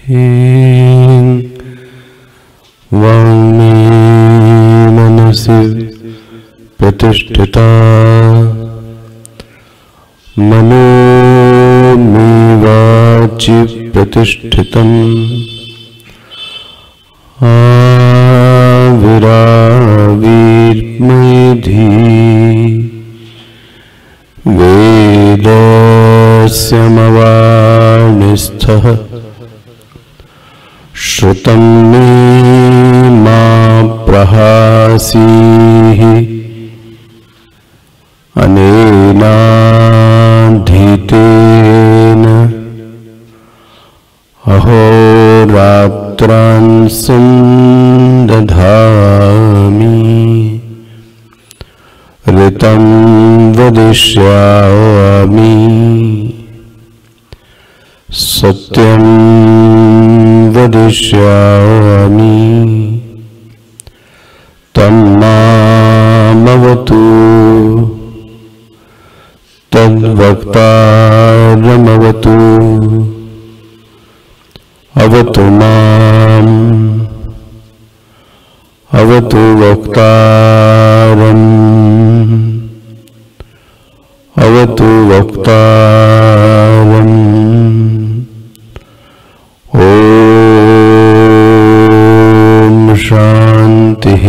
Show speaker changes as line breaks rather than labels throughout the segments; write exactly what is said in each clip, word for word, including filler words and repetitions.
ह्रीं वाङ्मे मनसि प्रतिष्ठिता मनो मे वाचि प्रतिष्ठितम् आविरावीर्मेधि वेदस्य मवानिस्थः श्रुतं मे मा प्रहासीः अनेनाधीतेन अहोरात्रान् संदधामि ऋतं वदिष्यामि सत्यं वदिष्यामि तन्मामवतु तद्वक्तारमवतु अवतु माम् अवतु वक्तारम् अवतु वक्तारम् ॐ शान्तिः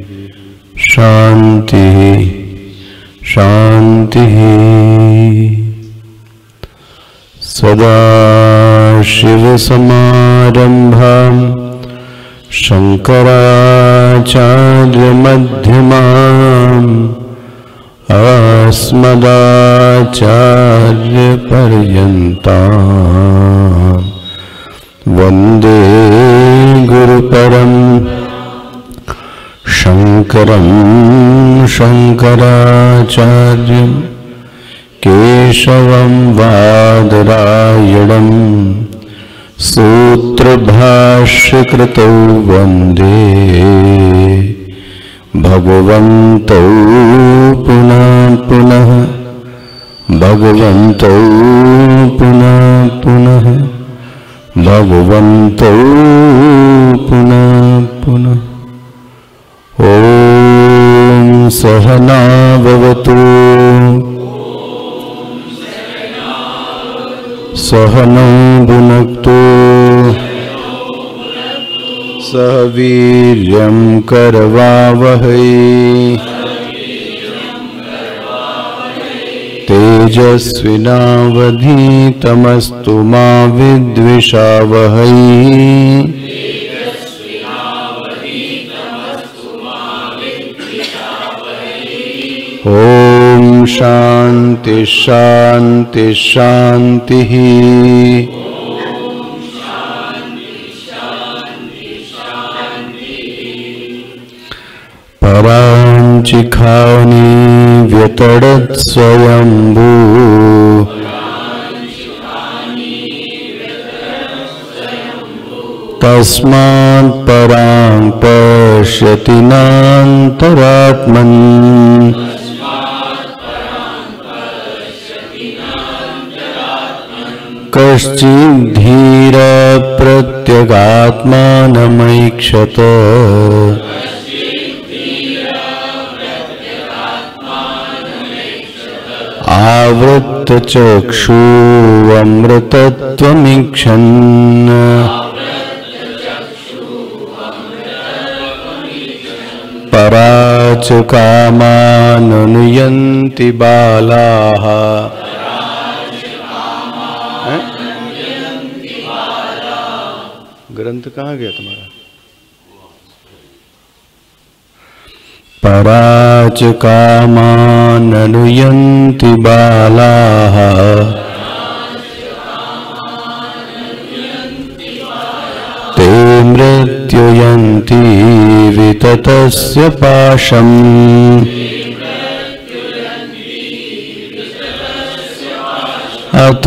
शान्तिः शान्तिः। सदाशिवसमारम्भाम् शङ्कराचार्यमध्यमाम् अस्मदाचार्यपर्यन्ताम् वन्दे गुरुपरं शङ्करं शङ्कराचार्यं केशवं वादरायणं सूत्रभाष्यकृतौ वन्दे भगवन्तौ पुनः पुनः भगवन्तौ पुनः पुनः भगवन्तौ पुनः पुनः। ॐ सहना भवतु सहनौ भुनक्तु सह वीर्यं करवावहै तेजस्विनावधीतमस्तु मा विद्विषावहै। ॐ शान्ति शान्ति शान्तिः। पराञ्चिखानि व्यतडत् स्वयम्भू तस्मात् परां पश्यति नान्तरात्मन् कश्चिद्धीर प्रत्यगात्मानमैक्षत आवृत्तचक्षुरमृतत्वमीक्षन् पराच कामाननुयन्ति बालाः। ग्रंथ कहाँ गया तुम्हारा? पराच कामाननुयन्ति बालाः ते मृत्युयन्ति विततस्य पाशम् अत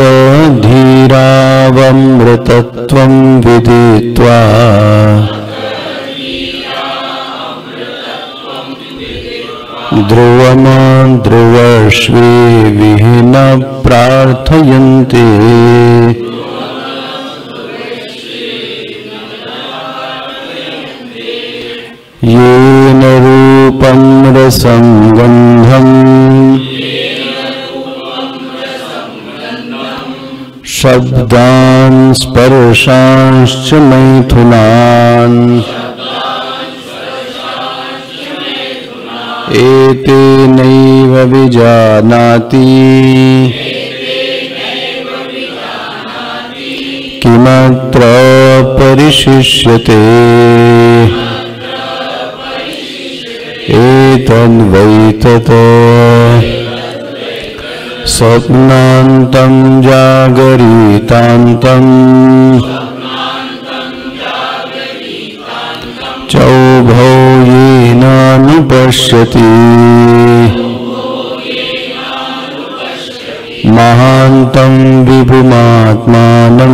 धीरावमृतत्वं विदित्वा ध्रुवमान् ध्रुवश्वे विहीन प्रार्थयन्ते येन रूपं रसं गन्धं शब्दान् स्पर्शांश्च मैथुनान् एतेनैव विजानाति किमत्र परिशिष्यते एतद्वै तत् स्वप्नान्तं जागरितान्तं चौभौ येनानुपश्यति महान्तं विभुमात्मानं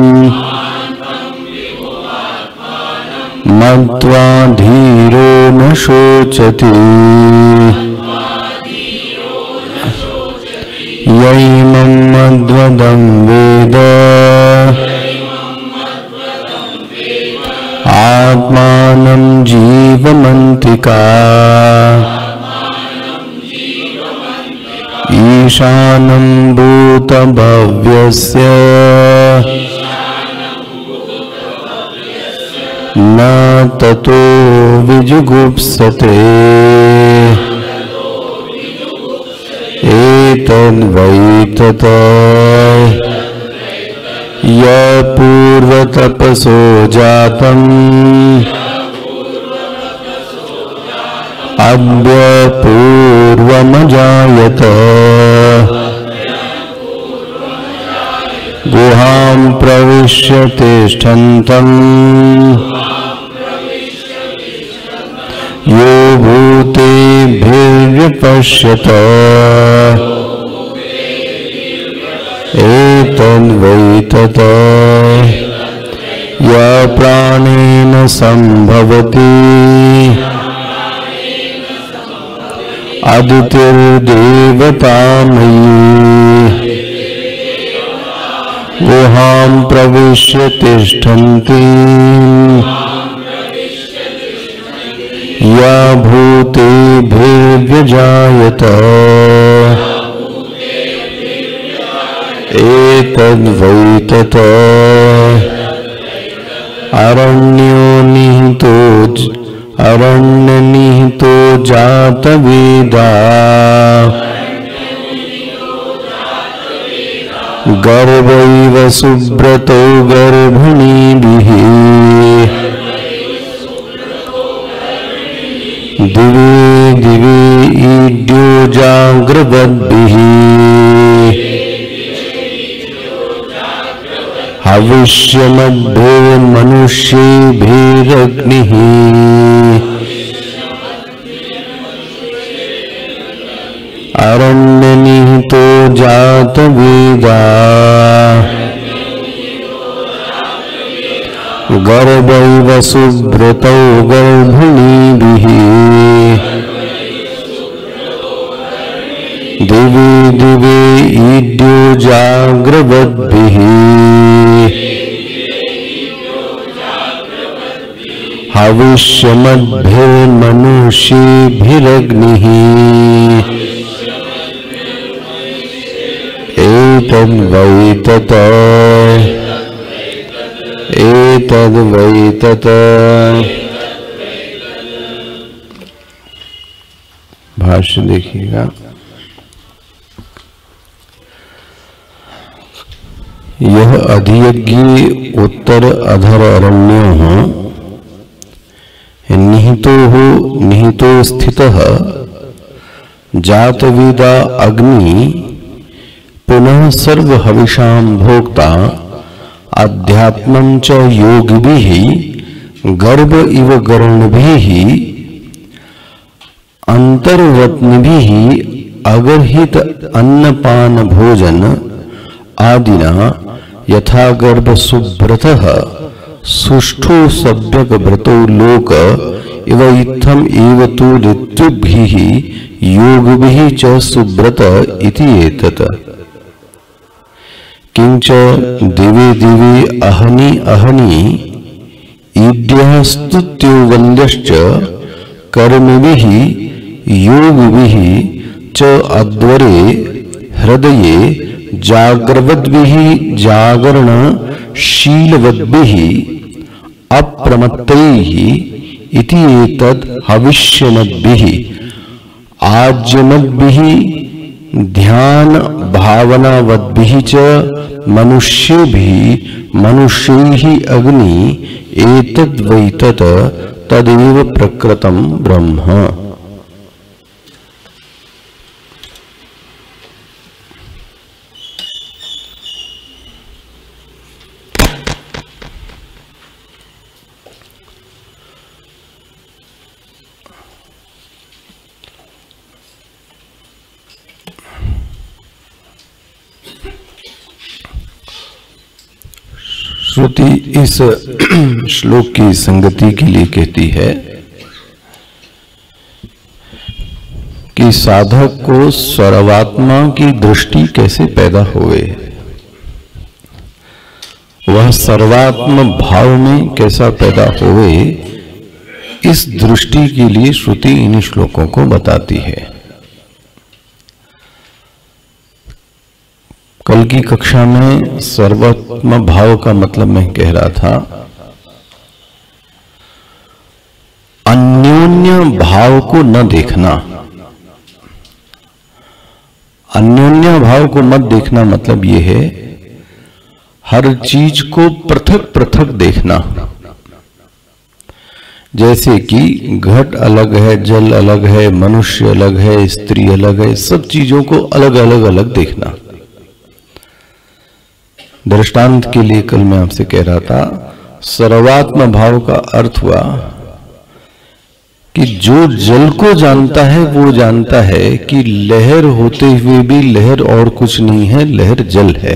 मत्वा धीरो न शोचति यैमं मद्वदं वेद आत्मानं जीवमन्तिका ईशानं भूतभव्यस्य न ततो विजुगुप्सते एतद्वै तत् यपूर्वतपसो जातम् अद्य पूर्वमजायत गुहां प्रविश्य तिष्ठन्तम् यो भूतेभिर्व्यपश्यत एतद्वै तत् य प्राणेन सम्भवति अदितिर्देवतामयी गुहां प्रविश्य तिष्ठन्ति या भूतेभिर्व्यजायत एतद्वै तत् अरण्यो निहितो अरण्यनिहितो जातवेदा गर्भैव सुब्रतो गर्भिणीभिः दिवे दिवे ईड्यो जाग्रवद्भिः हविष्यमध्ये मनुष्येभिरग्निः अरण्यनिहितो जातवेदा गर्भैव सुब्रतौ गर्भिणीभिः दिवे दिवे ईड्यो जाग्रवद्भिः हविष्यमद्भिर्मनुष्येभिरग्निः एतद्वै तत् एतद्वै तत्। भाष्य देखिएगा। यह अधियज्ञ उत्तर अधर अरण्यो निहितो हो निहितो स्थितः जातवेदा अग्नि पुनः सर्व हविषां भोक्ता अध्यात्मं च योगिभिः गर्भ इव गर्णभिः अंतर्वत्निभिः अगर्हित अन्नपान भोजन आदिना यथा गर्भ सुब्रतः सुष्ठु सभ्यक व्रतो लोक इव इत्थम एव तु ऋतुभिः योगभिः च सुब्रत इति एतत्। किंच दिवे दिवे अहनि अहनि ईड्यः स्तुत्यो वन्द्यश्च कर्मभिः योगभिः च अद्वरे हृदये जागृवद्भिः जागरणशीलवद्भिः अप्रमत्तैः इति एतद् हविष्यमद्भिः आज्यमद्भिः ध्यान भावनावद्भिः च मनुष्येभिः मनुष्यैः अग्नि एतद्वैतत् तदेव प्रकृतं ब्रह्म। श्रुति इस श्लोक की संगति के लिए कहती है कि साधक को सर्वात्मा की दृष्टि कैसे पैदा होवे, वह सर्वात्म भाव में कैसा पैदा होवे, इस दृष्टि के लिए श्रुति इन श्लोकों को बताती है। कल की कक्षा में सर्वात्म भाव का मतलब मैं कह रहा था अन्योन्य भाव को न देखना। अन्योन्य भाव को मत देखना मतलब यह है हर चीज को पृथक पृथक देखना। जैसे कि घट अलग है, जल अलग है, मनुष्य अलग है, स्त्री अलग है, सब चीजों को अलग अलग अलग देखना। दृष्टांत के लिए कल मैं आपसे कह रहा था सर्वात्म भाव का अर्थ हुआ कि जो जल को जानता है वो जानता है कि लहर होते हुए भी लहर और कुछ नहीं है, लहर जल है।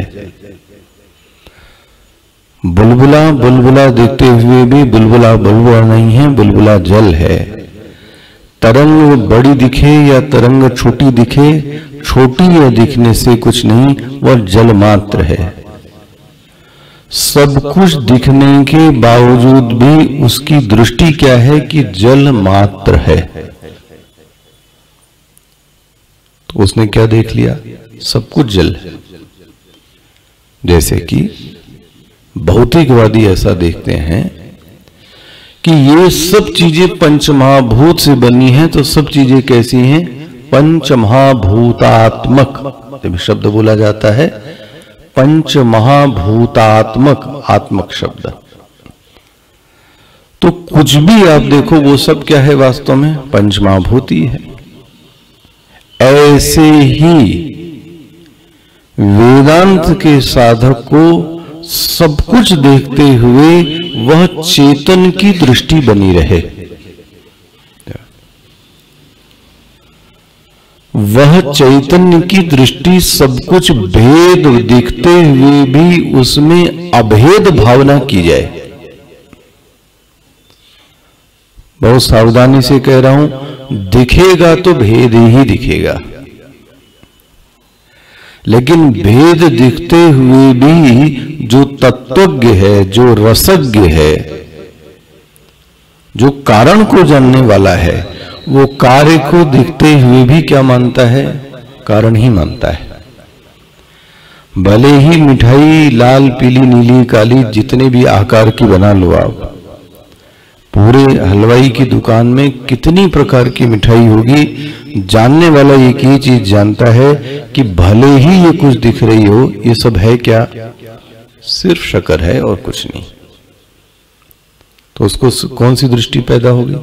बुलबुला बुलबुला देखते हुए भी बुलबुला बुलबुला नहीं है, बुलबुला जल है। तरंग बड़ी दिखे या तरंग छोटी दिखे, छोटी या दिखने से कुछ नहीं, वह जल मात्र है। सब कुछ दिखने के बावजूद भी उसकी दृष्टि क्या है कि जल मात्र है। तो उसने क्या देख लिया, सब कुछ जल है। जैसे कि भौतिकवादी ऐसा देखते हैं कि ये सब चीजें पंचमहाभूत से बनी हैं, तो सब चीजें कैसी हैं, पंचमहाभूतात्मक। जब शब्द बोला जाता है पंच महाभूतात्मक, आत्मक शब्द, तो कुछ भी आप देखो वो सब क्या है, वास्तव में पंचमहाभूत ही है। ऐसे ही वेदांत के साधक को सब कुछ देखते हुए वह चेतन की दृष्टि बनी रहे, वह चैतन्य की दृष्टि सब कुछ भेद दिखते हुए भी उसमें अभेद भावना की जाए। बहुत सावधानी से कह रहा हूं, दिखेगा तो भेद ही दिखेगा, लेकिन भेद दिखते हुए भी जो तत्वज्ञ है, जो रसज्ञ है, जो कारण को जानने वाला है, वो कार्य को दिखते हुए भी क्या मानता है, कारण ही मानता है। भले ही मिठाई लाल पीली नीली काली जितने भी आकार की बना लो आप, पूरे हलवाई की दुकान में कितनी प्रकार की मिठाई होगी, जानने वाला एक ही चीज जानता है कि भले ही ये कुछ दिख रही हो, ये सब है क्या, सिर्फ शक्कर है और कुछ नहीं। तो उसको कौन सी दृष्टि पैदा होगी,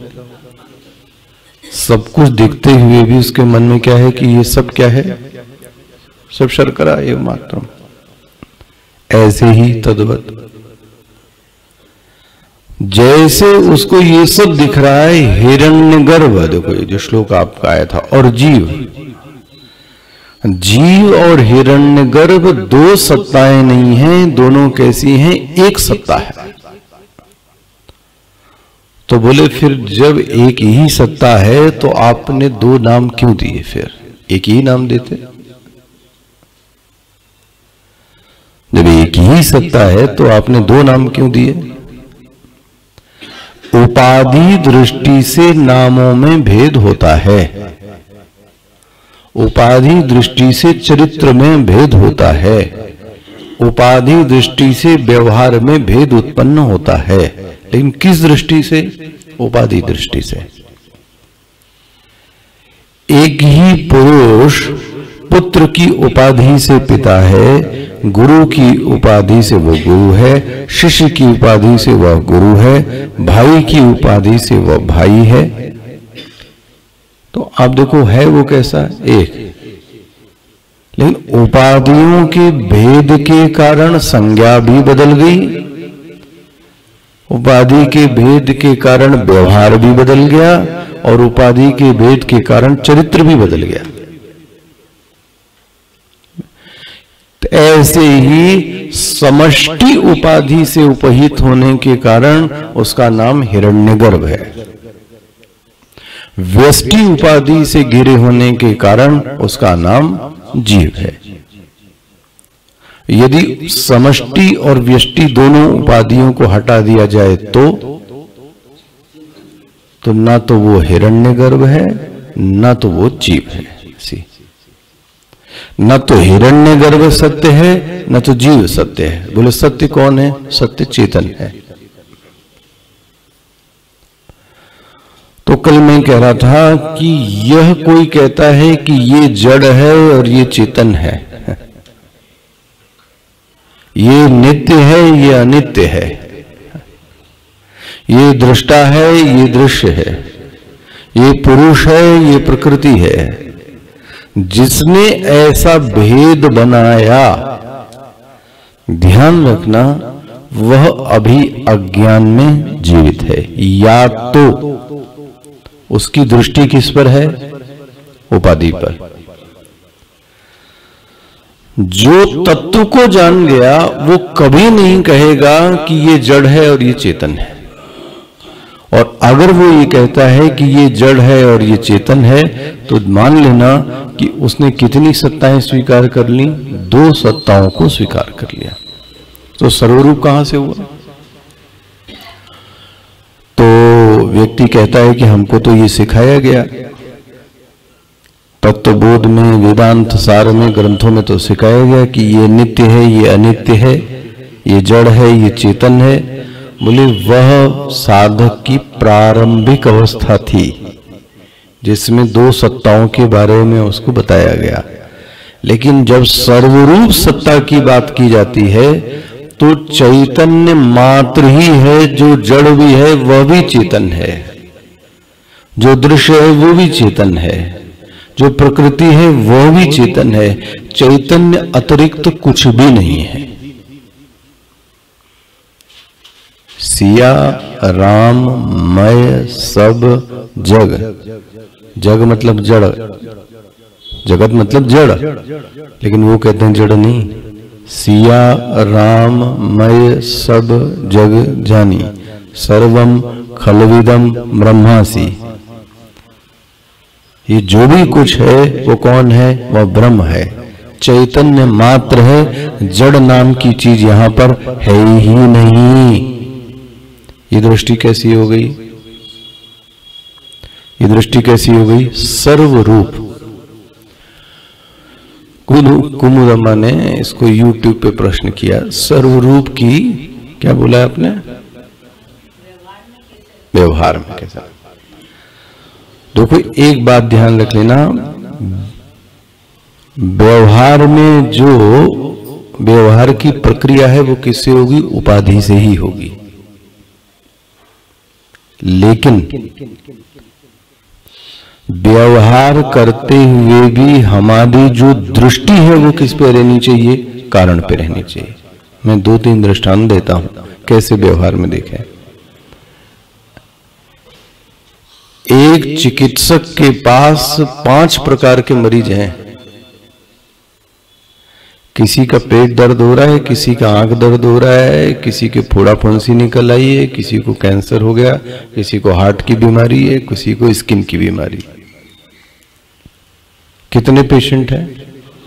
सब कुछ दिखते हुए भी उसके मन में क्या है कि ये सब क्या है, सब शर्करा एवं मात्रम। ऐसे ही तद्वत जैसे उसको ये सब दिख रहा है, हिरण्यगर्भ, देखो ये जो श्लोक आपका आया था, और जीव, जीव और हिरण्यगर्भ दो सत्ताएं नहीं हैं, दोनों कैसी हैं, एक सत्ता है। तो बोले फिर जब एक ही सत्ता है तो आपने दो नाम क्यों दिए, फिर एक ही नाम देते। जब एक ही सत्ता है तो आपने दो नाम क्यों दिए। उपाधि दृष्टि से नामों में भेद होता है, उपाधि दृष्टि से चरित्र में भेद होता है, उपाधि दृष्टि से व्यवहार में भेद उत्पन्न होता है। लेकिन किस दृष्टि से? उपाधि दृष्टि से। एक ही पुरुष पुत्र की उपाधि से पिता है, गुरु की उपाधि से वह गुरु है, शिष्य की उपाधि से वह गुरु है, भाई की उपाधि से वह भाई है। तो आप देखो है वो कैसा? एक। लेकिन उपाधियों के भेद के कारण संज्ञा भी बदल गई, उपाधि के भेद के कारण व्यवहार भी बदल गया, और उपाधि के भेद के कारण चरित्र भी बदल गया। तो ऐसे ही समष्टि उपाधि से उपहित होने के कारण उसका नाम हिरण्यगर्भ है, व्यष्टि उपाधि से घिरे होने के कारण उसका नाम जीव है। यदि समष्टि और व्यष्टि दोनों उपाधियों को हटा दिया जाए तो तो ना तो वो हिरण्यगर्भ है, ना तो वो जीव है। सी न तो हिरण्यगर्भ सत्य है, न तो जीव सत्य है। बोले सत्य कौन है? सत्य चेतन है। तो कल मैं कह रहा था कि यह कोई कहता है कि ये जड़ है और ये चेतन है, ये नित्य है, ये अनित्य है, ये दृष्टा है, ये दृश्य है, ये पुरुष है, ये प्रकृति है। जिसने ऐसा भेद बनाया, ध्यान रखना, वह अभी अज्ञान में जीवित है। या तो उसकी दृष्टि किस पर है? उपाधि पर। जो तत्व को जान गया वो कभी नहीं कहेगा कि ये जड़ है और ये चेतन है। और अगर वो ये कहता है कि ये जड़ है और ये चेतन है, तो मान लेना कि उसने कितनी सत्ताएं स्वीकार कर ली? दो सत्ताओं को स्वीकार कर लिया। तो सर्वरूप कहां से हुआ? तो व्यक्ति कहता है कि हमको तो ये सिखाया गया, तत्वबोध में, वेदांत सार में, ग्रंथों में तो सिखाया गया कि ये नित्य है, ये अनित्य है, ये जड़ है, ये चेतन है। बोले वह साधक की प्रारंभिक अवस्था थी जिसमें दो सत्ताओं के बारे में उसको बताया गया। लेकिन जब सर्वरूप सत्ता की बात की जाती है तो चैतन्य मात्र ही है, जो जड़ भी है वह भी चेतन है, जो दृश्य है वो भी चेतन है, जो प्रकृति है वह भी चेतन है। चैतन्य अतिरिक्त कुछ भी नहीं है। सिया राम मय सब जग, जग मतलब जड़, जगत मतलब जड़, लेकिन वो कहते हैं जड़ नहीं। सिया राम मय सब जग जानी, सर्वम खलविदम ब्रह्मासि। ये जो भी कुछ है वो कौन है? वह ब्रह्म है, चैतन्य मात्र है। जड़ नाम की चीज यहां पर है ही नहीं। ये दृष्टि कैसी हो गई? ये दृष्टि कैसी हो गई? सर्वरूप। कुमुदम्मा ने इसको यूट्यूब पे प्रश्न किया, सर्वरूप की क्या बोला आपने? व्यवहार में कैसा? देखो एक बात ध्यान रख लेना, व्यवहार में जो व्यवहार की प्रक्रिया है वो किससे होगी? उपाधि से ही होगी। लेकिन व्यवहार करते हुए भी हमारी जो दृष्टि है वो किस पे रहनी चाहिए? कारण पे रहनी चाहिए। मैं दो तीन दृष्टांत देता हूं कैसे व्यवहार में देखें। एक चिकित्सक के पास पांच प्रकार के मरीज हैं। किसी का पेट दर्द हो रहा है, किसी का आंख दर्द हो रहा है, किसी के फोड़ा फुंसी निकल आई है, किसी को कैंसर हो गया, किसी को हार्ट की बीमारी है, किसी को स्किन की बीमारी। कितने पेशेंट हैं?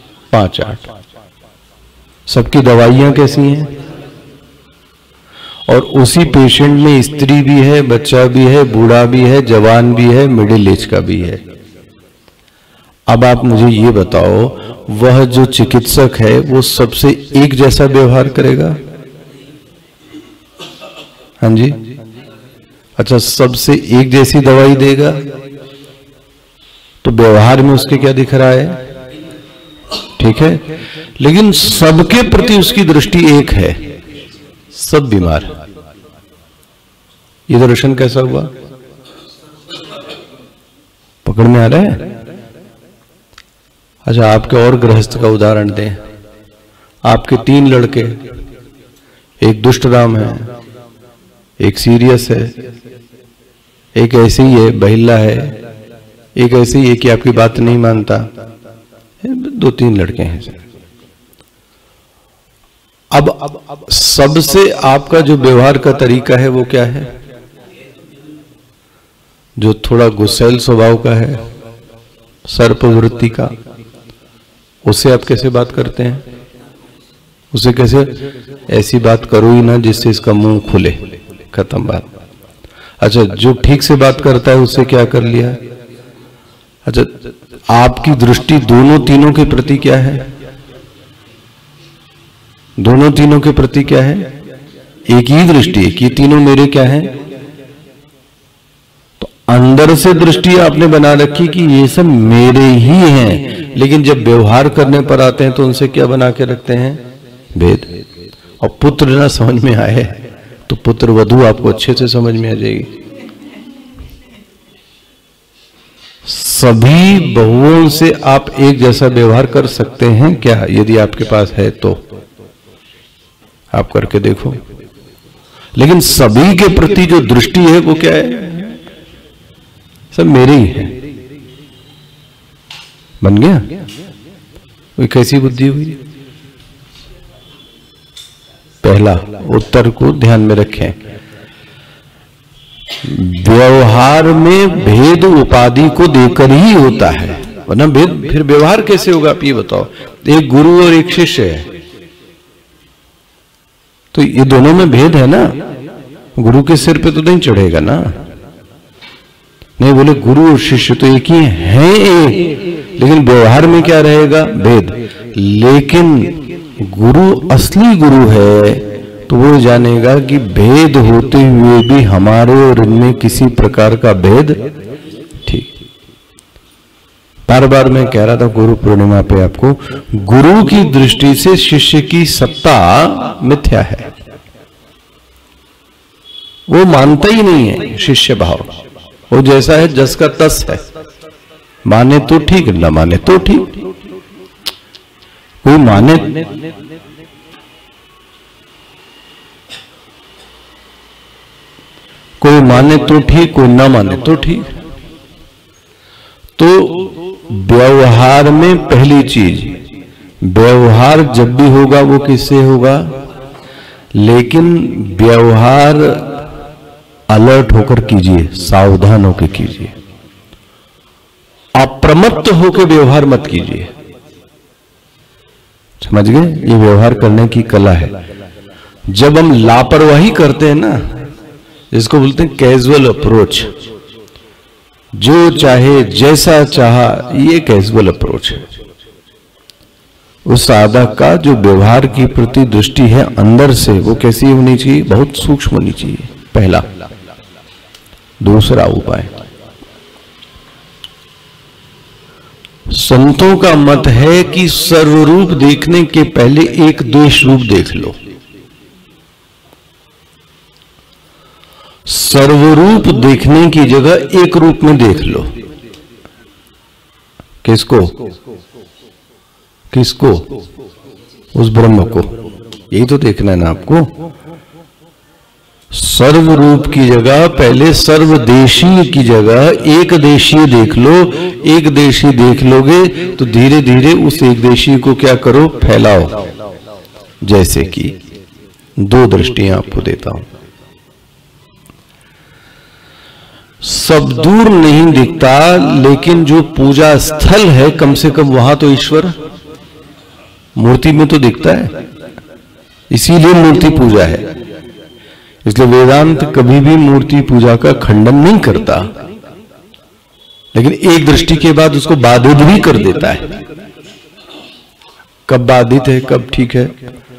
पांच आठ। सबकी दवाइयां कैसी हैं? और उसी पेशेंट में स्त्री भी है, बच्चा भी है, बूढ़ा भी है, जवान भी है, मिडिल एज का भी है। अब आप मुझे ये बताओ, वह जो चिकित्सक है वो सबसे एक जैसा व्यवहार करेगा? हाँ जी, अच्छा, सबसे एक जैसी दवाई देगा? तो व्यवहार में उसके क्या दिख रहा है? ठीक है, लेकिन सबके प्रति उसकी दृष्टि एक है, सब बीमार। ये दर्शन कैसा हुआ? पकड़ में आ रहा है? अच्छा, आपके और गृहस्थ का उदाहरण दें। आपके तीन लड़के, एक दुष्ट राम है, एक सीरियस है, एक ऐसे ही है, बहिल्ला है, एक ऐसे ही है कि आपकी बात नहीं मानता। दो तीन लड़के हैं। अब अब सबसे आपका जो व्यवहार का तरीका है वो क्या है? जो थोड़ा गुस्सैल स्वभाव का है, सर्पवृत्ति का, उससे आप कैसे बात करते हैं? उसे कैसे, ऐसी बात करो ही ना जिससे इसका मुंह खुले, खत्म बात। अच्छा, जो ठीक से बात करता है उससे क्या कर लिया? अच्छा, आपकी दृष्टि दोनों तीनों के प्रति क्या है? दोनों तीनों के प्रति क्या है? एक ही दृष्टि है कि तीनों मेरे क्या है? तो अंदर से दृष्टि आपने बना रखी कि ये सब मेरे ही हैं, लेकिन जब व्यवहार करने पर आते हैं तो उनसे क्या बना के रखते हैं? भेद। और पुत्र ना समझ में आए तो पुत्र वधू आपको अच्छे से समझ में आ जाएगी। सभी बहुओं से आप एक जैसा व्यवहार कर सकते हैं क्या? यदि आपके पास है तो आप करके देखो। लेकिन सभी के प्रति जो दृष्टि है वो क्या है? सब मेरे ही है। बन गया? कोई कैसी बुद्धि हुई? पहला उत्तर को ध्यान में रखें। व्यवहार में भेद उपाधि को देकर ही होता है, वरना भेद फिर व्यवहार कैसे होगा? आप ये बताओ। एक गुरु और एक शिष्य है, तो ये दोनों में भेद है ना। गुरु के सिर पे तो नहीं चढ़ेगा ना। नहीं, बोले गुरु और शिष्य तो एक ही हैं, एक, लेकिन व्यवहार में क्या रहेगा? भेद। लेकिन गुरु असली गुरु है तो वो जानेगा कि भेद होते हुए भी हमारे और इनमें किसी प्रकार का भेद, ठीक। बार बार मैं कह रहा था गुरु पूर्णिमा पे आपको, गुरु की दृष्टि से शिष्य की सत्ता मिथ्या है, वो मानता ही नहीं है शिष्य भाव। वो जैसा है जस का तस है, माने तो ठीक, न माने तो ठीक। कोई माने कोई माने तो ठीक, कोई ना माने तो ठीक। तो व्यवहार में पहली चीज, व्यवहार जब भी होगा वो किससे होगा? लेकिन व्यवहार अलर्ट होकर कीजिए, सावधान होकर कीजिए, अप्रमत्त होकर व्यवहार मत कीजिए। समझ गए? ये व्यवहार करने की कला है। जब हम लापरवाही करते हैं ना, इसको बोलते हैं कैजुअल अप्रोच, जो चाहे जैसा चाहा, ये कैजुअल अप्रोच है। उस साधक का जो व्यवहार की प्रति दृष्टि है अंदर से, वो कैसी होनी चाहिए? बहुत सूक्ष्म होनी चाहिए, पहला। दूसरा उपाय, संतों का मत है कि सर्वरूप देखने के पहले एक देश रूप देख लो। सर्वरूप देखने की जगह एक रूप में देख लो। किसको? किसको? उस ब्रह्म को। यही तो देखना है ना आपको। सर्वरूप की जगह पहले सर्वदेशीय की जगह एक देशीय देख लो। एक देशीय देख लोगे तो धीरे धीरे उस एक देशीय को क्या करो? फैलाओ। जैसे कि दो दृष्टियां आपको देता हूं। सब दूर नहीं दिखता, लेकिन जो पूजा स्थल है कम से कम वहां तो ईश्वर मूर्ति में तो दिखता है, इसीलिए मूर्ति पूजा है। इसलिए वेदांत कभी भी मूर्ति पूजा का खंडन नहीं करता, लेकिन एक दृष्टि के बाद उसको बाधित भी कर देता है। कब बाधित है, कब ठीक है?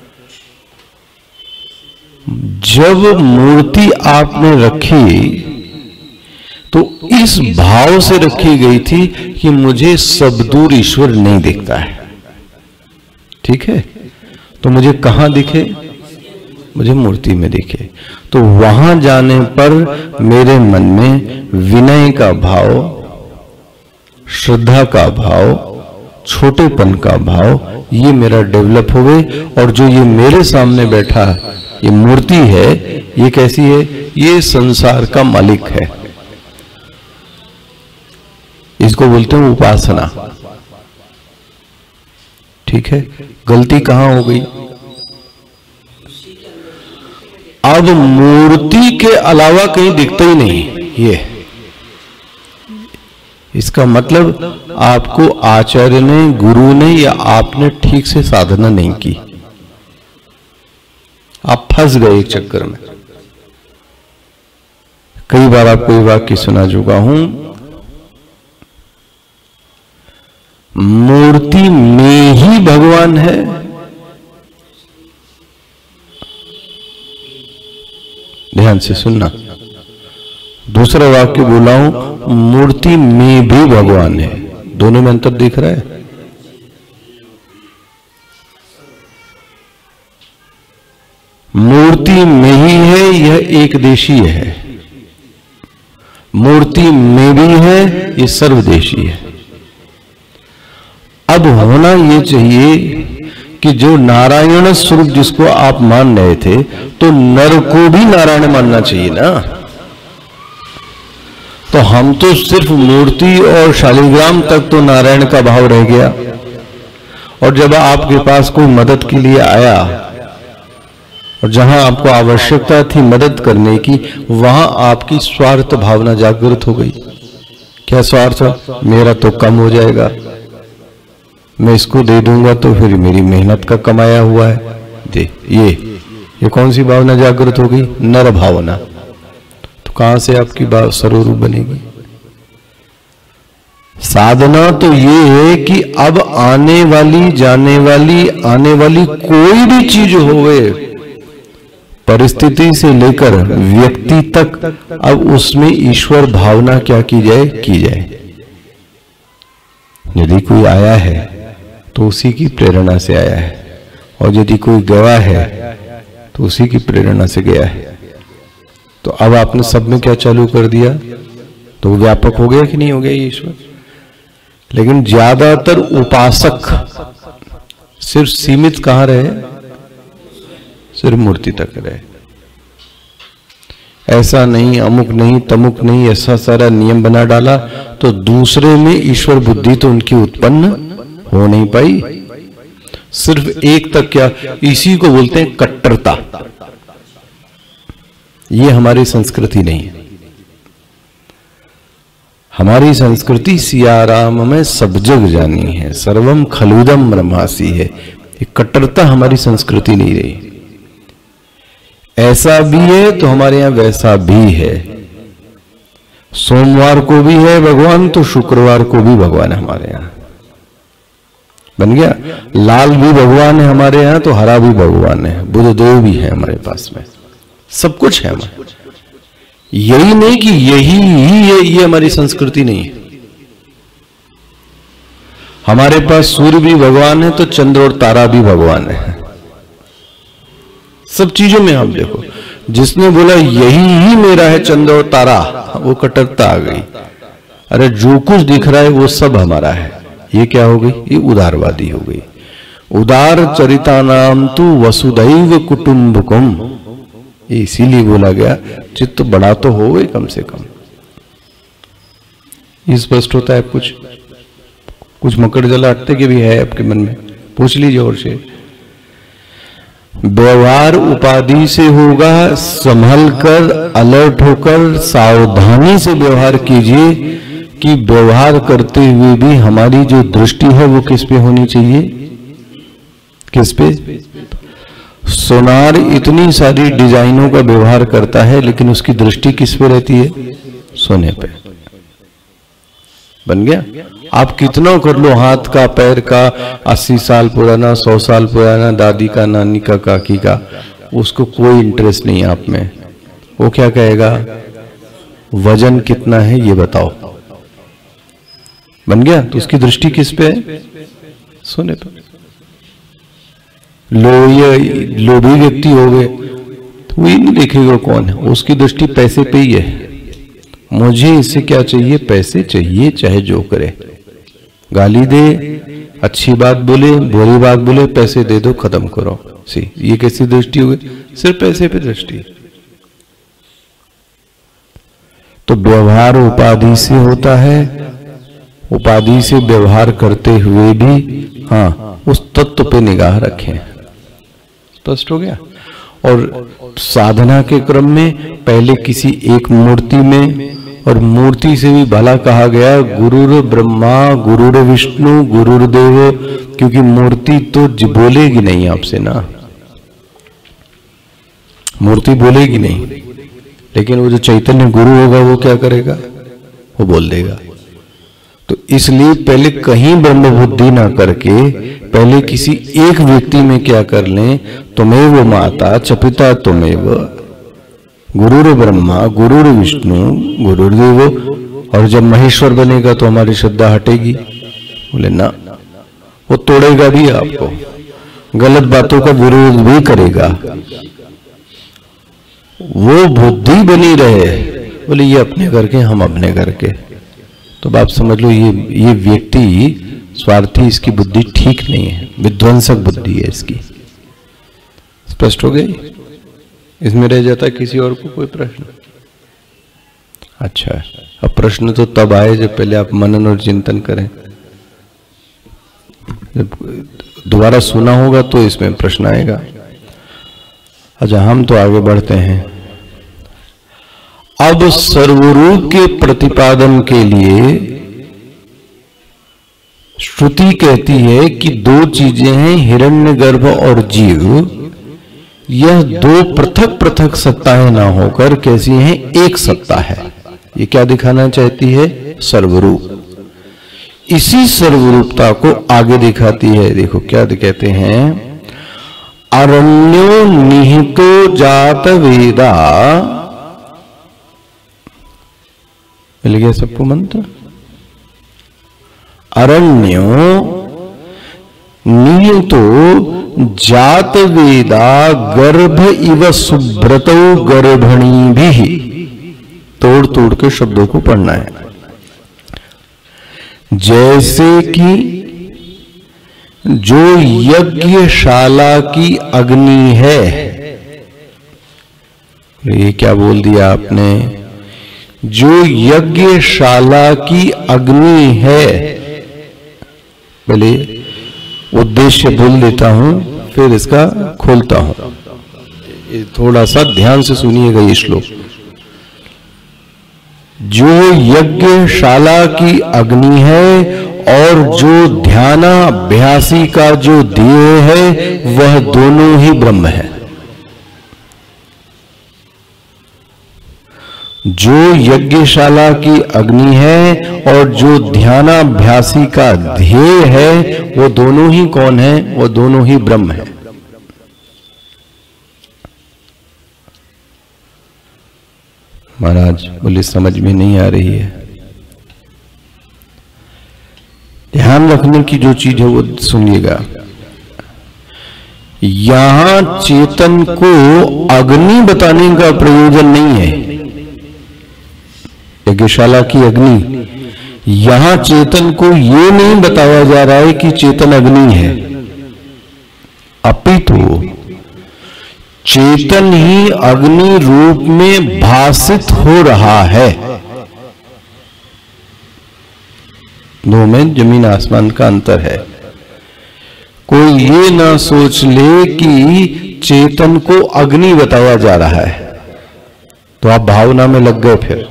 जब मूर्ति आपने रखी तो इस भाव से रखी गई थी कि मुझे सब दूर ईश्वर नहीं दिखता है, ठीक है? तो मुझे कहां दिखे? मुझे मूर्ति में दिखे। तो वहां जाने पर मेरे मन में विनय का भाव, श्रद्धा का भाव, छोटेपन का भाव, ये मेरा डेवलप हो गए। और जो ये मेरे सामने बैठा ये मूर्ति है, ये कैसी है? ये संसार का मालिक है। इसको बोलते हैं उपासना, ठीक है? गलती कहां हो गई? अब मूर्ति के अलावा कहीं दिखता ही नहीं ये। इसका मतलब आपको आचार्य ने, गुरु ने या आपने ठीक से साधना नहीं की, आप फंस गए एक चक्कर में। कई बार आपको ये वाक्य सुना चुका हूं, मूर्ति में ही भगवान है। ध्यान से सुनना, दूसरा वाक्य बोला हूं, मूर्ति में भी भगवान है। दोनों में अंतर दिख रहा है? मूर्ति में ही है, यह एक देशीय है। मूर्ति में भी है, यह सर्वदेशीय है। अब होना यह चाहिए कि जो नारायण स्वरूप जिसको आप मान रहे थे, तो नर को भी नारायण मानना चाहिए ना। तो हम तो सिर्फ मूर्ति और शालिग्राम तक तो नारायण का भाव रह गया, और जब आपके पास कोई मदद के लिए आया और जहां आपको आवश्यकता थी मदद करने की, वहां आपकी स्वार्थ भावना जागृत हो गई। क्या स्वार्थ? मेरा तो कम हो जाएगा, मैं इसको दे दूंगा तो फिर मेरी मेहनत का कमाया हुआ है दे। ये ये कौन सी भावना जागृत हो गई? नर भावना। तो कहां से आपकी बात स्वरूप बनेगी? साधना तो ये है कि अब आने वाली, जाने वाली, आने वाली कोई भी चीज होवे, परिस्थिति से लेकर व्यक्ति तक, अब उसमें ईश्वर भावना क्या की जाए? की जाए। यदि कोई आया है तो उसी की प्रेरणा से आया है, और यदि कोई गया है तो उसी की प्रेरणा से गया है। तो अब आपने सब में क्या चालू कर दिया? तो व्यापक हो गया कि नहीं हो गया ईश्वर? लेकिन ज्यादातर उपासक सिर्फ सीमित कहां रहे? सिर्फ मूर्ति तक रहे। ऐसा नहीं, अमुक नहीं, तमुक नहीं, ऐसा सारा नियम बना डाला, तो दूसरे में ईश्वर बुद्धि तो उनकी उत्पन्न हो नहीं पाई। सिर्फ एक तक क्या, इसी को बोलते हैं कट्टरता। ये हमारी संस्कृति नहीं है। हमारी संस्कृति सियाराम में सब जग जानी है, सर्वम खलुदम ब्रह्मासी है। ये कट्टरता हमारी संस्कृति नहीं रही। ऐसा भी है तो हमारे यहां वैसा भी है। सोमवार को भी है भगवान, तो शुक्रवार को भी भगवान है हमारे यहां। बन गया? लाल भी भगवान है हमारे यहां, तो हरा भी भगवान है, बुध देव भी है हमारे पास में, सब कुछ है हमारे। यही नहीं कि यही ही है, ये हमारी संस्कृति नहीं है। हमारे पास सूर्य भी भगवान है, तो चंद्र और तारा भी भगवान है। सब चीजों में आप देखो, जिसने बोला यही ही मेरा है चंद्र और तारा, वो कट्टरता आ गई। अरे जो कुछ दिख रहा है वो सब हमारा है, ये क्या हो गई? ये उदारवादी हो गई। उदार चरिता नाम तु वसुदैव कुटुंबकम, इसीलिए बोला गया चित्त बड़ा तो हो गई कम से कम। ये स्पष्ट होता है? कुछ कुछ मकड़ जलाते के भी है आपके मन में? पूछ लीजिए और से। व्यवहार उपाधि से होगा, संभल कर, अलर्ट होकर, सावधानी से व्यवहार कीजिए कि व्यवहार करते हुए भी हमारी जो दृष्टि है वो किस पे होनी चाहिए? किस पे? सोनार इतनी सारी डिजाइनों का व्यवहार करता है, लेकिन उसकी दृष्टि किस पे रहती है? सोने पे। बन गया? आप कितना कर लो, हाथ का, पैर का, अस्सी साल पुराना, सौ साल पुराना, दादी का, नानी का, काकी का, उसको कोई इंटरेस्ट नहीं आप में। वो क्या कहेगा? वजन कितना है ये बताओ। बन गया? तो उसकी दृष्टि किस पे है? सोने पे। लो ये लोभी व्यक्ति हो गए तो वही नहीं देखेगा कौन है, उसकी दृष्टि पैसे पे ही है। मुझे इससे क्या चाहिए? पैसे चाहिए, चाहे जो करे, गाली दे, अच्छी बात बोले, बुरी बात बोले, पैसे दे दो, खत्म करो। सी ये कैसी दृष्टि हो गई? सिर्फ पैसे पे दृष्टि। तो व्यवहार उपाधि से होता है, उपाधि से व्यवहार करते हुए भी हाँ उस तत्व पे निगाह रखें। स्पष्ट हो गया? और साधना के क्रम में पहले किसी एक मूर्ति में, और मूर्ति से भी भला कहा गया गुरुर ब्रह्मा गुरुर विष्णु गुरुर्देव, क्योंकि मूर्ति तो बोलेगी नहीं आपसे ना, मूर्ति बोलेगी नहीं, लेकिन वो जो चैतन्य गुरु होगा वो क्या करेगा? वो बोल देगा। तो इसलिए पहले कहीं ब्रह्म बुद्धि ना करके पहले किसी एक व्यक्ति में क्या कर लें? तुमेव माता च पिता तुमेव, गुरुर ब्रह्मा गुरुर विष्णु गुरुर्देव। और जब महेश्वर बनेगा तो हमारी श्रद्धा हटेगी? बोले ना, वो तोड़ेगा भी आपको, गलत बातों का विरोध भी करेगा, वो बुद्धि बनी रहे। बोले ये अपने करके, हम अपने करके। तो आप समझ लो ये ये व्यक्ति स्वार्थी, इसकी बुद्धि ठीक नहीं है, विध्वंसक बुद्धि है इसकी। स्पष्ट हो गई? इसमें रह जाता है किसी और को कोई प्रश्न? अच्छा, अब प्रश्न तो तब आए जब पहले आप मनन और चिंतन करें। जब दोबारा सुना होगा तो इसमें प्रश्न आएगा। अच्छा, हम तो आगे बढ़ते हैं। अब सर्वरूप के प्रतिपादन के लिए श्रुति कहती है कि दो चीजें हैं, हिरण्यगर्भ और जीव। यह दो पृथक पृथक सत्ताएं ना होकर कैसी हैं? एक सत्ता है। ये क्या दिखाना चाहती है? सर्वरूप। इसी सर्वरूपता को आगे दिखाती है। देखो क्या कहते हैं, अरण्यो निहितो जात वेदा। मिल गया सबको मंत्र? अरण्यो निहितो जात वेदा गर्भ इव सुब्रतो गर्भणी भी। तोड़ तोड़ के शब्दों को पढ़ना है। जैसे कि जो यज्ञशाला की अग्नि है, ये क्या बोल दिया आपने? जो यज्ञशाला की अग्नि है। पहले उद्देश्य बोल देता हूं, फिर इसका खोलता हूं। थोड़ा सा ध्यान से सुनिएगा ये श्लोक। जो यज्ञशाला की अग्नि है और जो ध्यानाभ्यासी का जो ध्येय है, वह दोनों ही ब्रह्म है। जो यज्ञशाला की अग्नि है और जो ध्यानाभ्यासी का ध्येय है, वो दोनों ही कौन है? वो दोनों ही ब्रह्म है। महाराज बोले समझ में नहीं आ रही है। ध्यान रखने की जो चीज है वो सुनिएगा। यहां चेतन को अग्नि बताने का प्रयोजन नहीं है। यज्ञशाला की अग्नि, यहां चेतन को यह नहीं बताया जा रहा है कि चेतन अग्नि है, अपितु चेतन ही अग्नि रूप में भासित हो रहा है। दो में जमीन आसमान का अंतर है। कोई ये ना सोच ले कि चेतन को अग्नि बताया जा रहा है, तो आप भावना में लग गए। फिर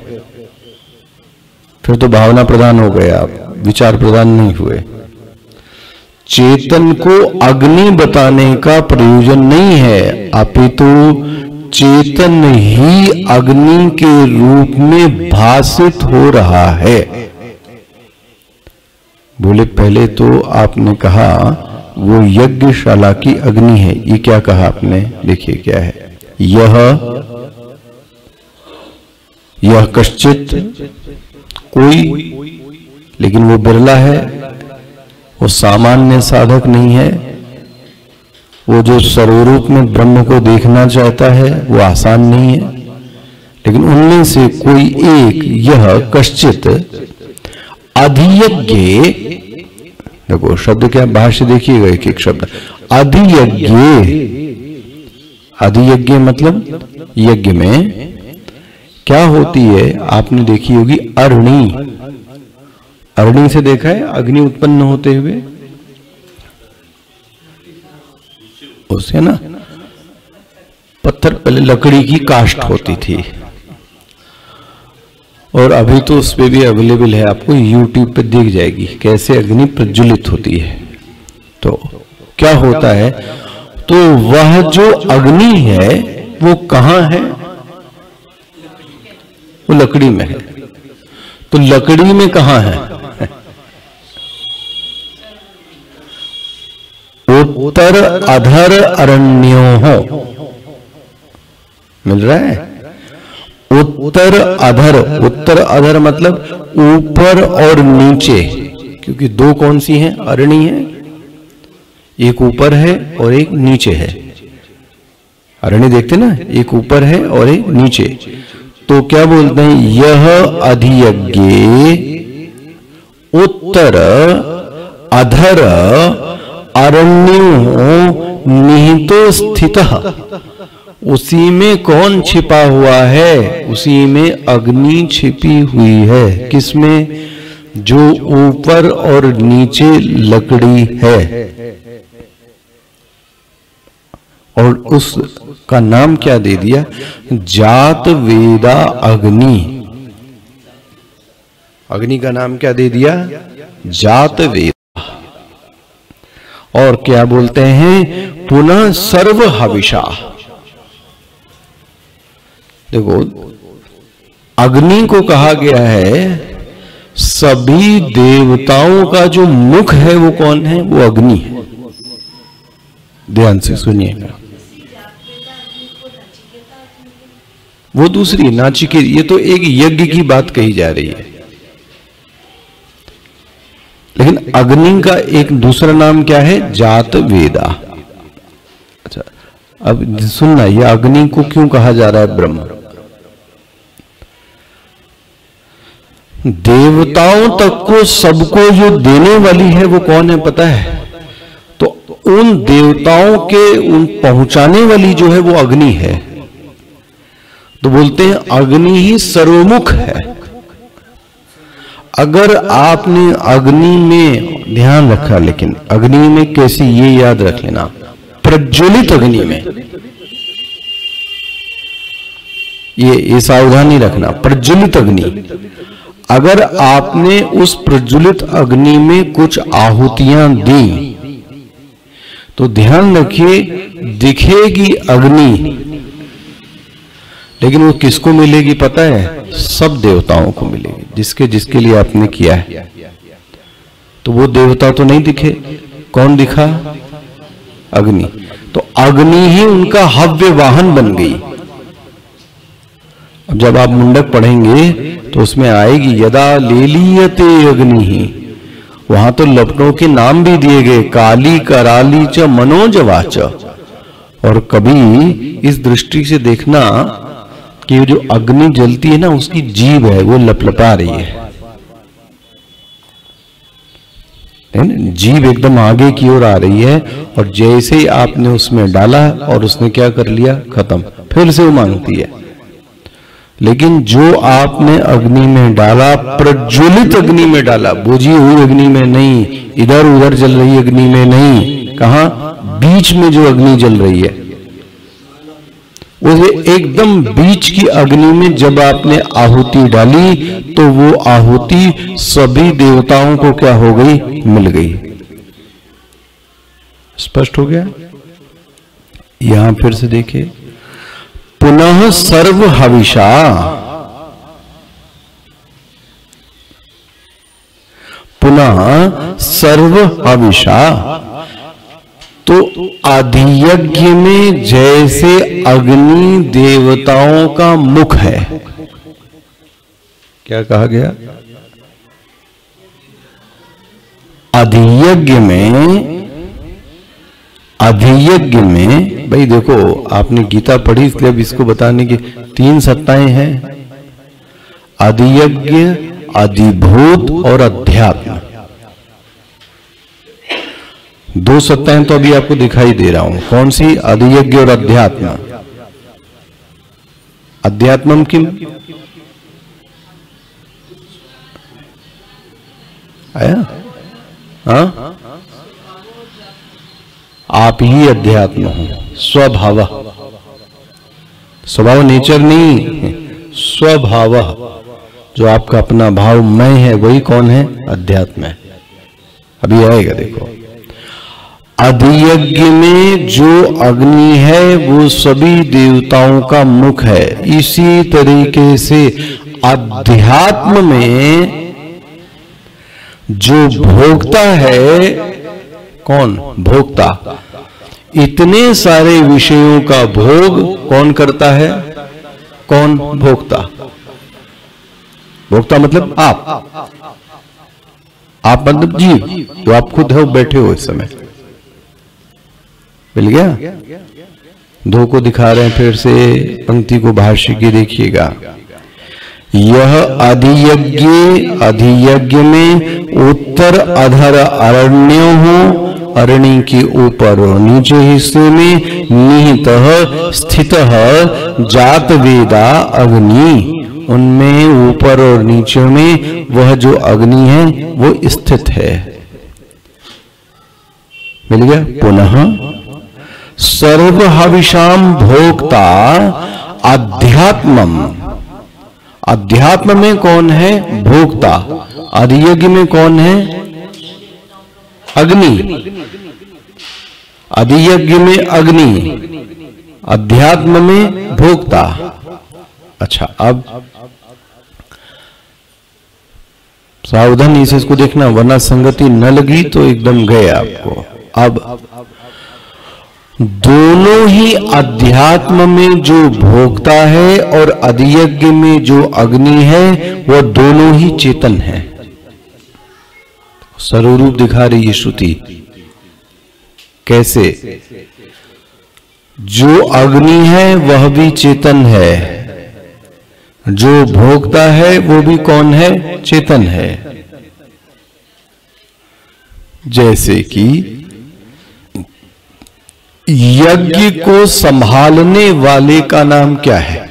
फिर तो भावना प्रधान हो गए आप, विचार प्रधान नहीं हुए। चेतन को अग्नि बताने का प्रयोजन नहीं है, अपितु चेतन ही अग्नि के रूप में भासित हो रहा है। बोले पहले तो आपने कहा वो यज्ञशाला की अग्नि है, ये क्या कहा आपने? देखिए क्या है, यह यह कश्चित कोई, लेकिन वो बिरला है, वो सामान्य साधक नहीं है। वो जो सर्वरूप में ब्रह्म को देखना चाहता है वो आसान नहीं है, लेकिन उनमें से कोई एक, यह कश्चित अधियज्ञ, देखो शब्द क्या, भाष्य देखिएगा एक एक शब्द, अधियज्ञ। अधियज्ञ मतलब यज्ञ में क्या होती है, आपने देखी होगी अरणी। अरणी से देखा है अग्नि उत्पन्न होते हुए, उससे ना पत्थर, पहले लकड़ी की काष्ठ होती थी, और अभी तो उस पे भी अवेलेबल है, आपको यूट्यूब पे दिख जाएगी कैसे अग्नि प्रज्वलित होती है। तो क्या होता है, तो वह जो अग्नि है वो कहां है? वो लकड़ी में है। तो लकड़ी में कहां है? उत्तर अधर अरण्यो हो, मिल रहा है? उत्तर अधर, उत्तर अधर मतलब ऊपर और नीचे, क्योंकि दो कौन सी हैं? अरणी है, एक ऊपर है और एक नीचे है। अरणी देखते ना, एक ऊपर है और एक नीचे। तो क्या बोलते हैं, यह अधियज्ञ उत्तर अधर अरण्यो निहितो स्थितः, उसी में कौन छिपा हुआ है? उसी में अग्नि छिपी हुई है। किसमें? जो ऊपर और नीचे लकड़ी है, और उसका नाम क्या दे दिया? जात वेदा अग्नि। अग्नि का नाम क्या दे दिया? जात वेदा। और क्या बोलते हैं? पुनः सर्व हविषा। देखो अग्नि को कहा गया है, सभी देवताओं का जो मुख है वो कौन है? वो अग्नि है। ध्यान से सुनिएगा, वो दूसरी नाचिकेत, ये तो एक यज्ञ की बात कही जा रही है, लेकिन अग्नि का एक दूसरा नाम क्या है? जात वेदा। अच्छा, अब सुनना, ये अग्नि को क्यों कहा जा रहा है ब्रह्म? देवताओं तक को सबको जो देने वाली है वो कौन है पता है? तो उन देवताओं के उन पहुंचाने वाली जो है वो अग्नि है। तो बोलते हैं अग्नि ही सर्वमुख है। अगर आपने अग्नि में ध्यान रखा, लेकिन अग्नि में कैसी, ये याद रख लेना, प्रज्वलित अग्नि में, ये ये सावधानी रखना, प्रज्वलित अग्नि। अगर आपने उस प्रज्वलित अग्नि में कुछ आहुतियां दी तो ध्यान रखिए दिखेगी अग्नि, लेकिन वो किसको मिलेगी पता है? सब देवताओं को मिलेगी, जिसके जिसके लिए आपने किया है। तो वो देवता तो नहीं दिखे, कौन दिखा? अग्नि। तो अग्नि ही उनका हव्य वाहन बन गई। अब जब आप मुंडक पढ़ेंगे तो उसमें आएगी यदा लेलीयते अग्नि ही, वहां तो लपटों के नाम भी दिए गए, काली कराली च मनोजवाच। और कभी इस दृष्टि से देखना कि जो अग्नि जलती है ना, उसकी जीभ है वो लपलपा रही है, जीभ एकदम आगे की ओर आ रही है, और जैसे ही आपने उसमें डाला और उसने क्या कर लिया, खत्म, फिर से वो मांगती है। लेकिन जो आपने अग्नि में डाला, प्रज्वलित अग्नि में डाला, बुझी हुई अग्नि में नहीं, इधर उधर जल रही अग्नि में नहीं, कहां? बीच में जो अग्नि जल रही है, उसे एकदम बीच की अग्नि में जब आपने आहुति डाली तो वो आहुति सभी देवताओं को क्या हो गई? मिल गई। स्पष्ट हो गया? यहां फिर से देखिए, पुनः सर्व हविषा, पुनः सर्व हविषा, तो अधियज्ञ में जैसे अग्नि देवताओं का मुख है, क्या कहा गया? अधियज्ञ में, अधियज्ञ में, भाई देखो आपने गीता पढ़ी इसलिए अब इसको बताने की तीन सत्ताएं हैं, अधियज्ञ, अधिभूत और अध्यात्म। दो सत्ताएं तो अभी आपको दिखाई दे रहा हूं, कौन सी? अधियज्ञ और अध्यात्म। अध्यात्मम किम? आया? हाँ, आप ही अध्यात्म हो, स्वभाव, स्वभाव नेचर नहीं, स्वभाव, जो आपका अपना भाव मैं है वही कौन है? अध्यात्म है। अभी आएगा देखो, अधियज्ञ में जो अग्नि है वो सभी देवताओं का मुख है। इसी तरीके से अध्यात्म में जो भोक्ता है, कौन? भोक्ता। इतने सारे विषयों का भोग कौन करता है? कौन? भोक्ता। भोक्ता मतलब आप, आप मतलब जीव, जो आप खुद हो, बैठे हो इस समय। मिल गया? दो को दिखा रहे हैं फिर से, पंक्ति को भाष्य की देखिएगा। यह अधियज्ञ, अधियज्ञ में उत्तर अधर अरण्यों हो, अरण्य के ऊपर और नीचे हिस्से में निहित स्थित जात वेदा अग्नि, उनमें ऊपर और नीचे में वह जो अग्नि है वो स्थित है। मिल गया? पुनः सर्व हविषाम भोक्ता अध्यात्मम, अध्यात्म में कौन है? भोक्ता। अधियज्ञ में कौन है? अग्नि। अधियज्ञ में अग्नि, अध्यात्म में भोक्ता। अच्छा, अब सावधानी से इसको देखना, वरना संगति न लगी तो एकदम गए आपको। अब दोनों ही अध्यात्म में जो भोक्ता है और अधियज्ञ में जो अग्नि है वह दोनों ही चेतन है। स्वरूप दिखा रही है श्रुति। कैसे? जो अग्नि है वह भी चेतन है, जो भोक्ता है वो भी कौन है? चेतन है। जैसे कि यज्ञ को संभालने वाले का नाम क्या है?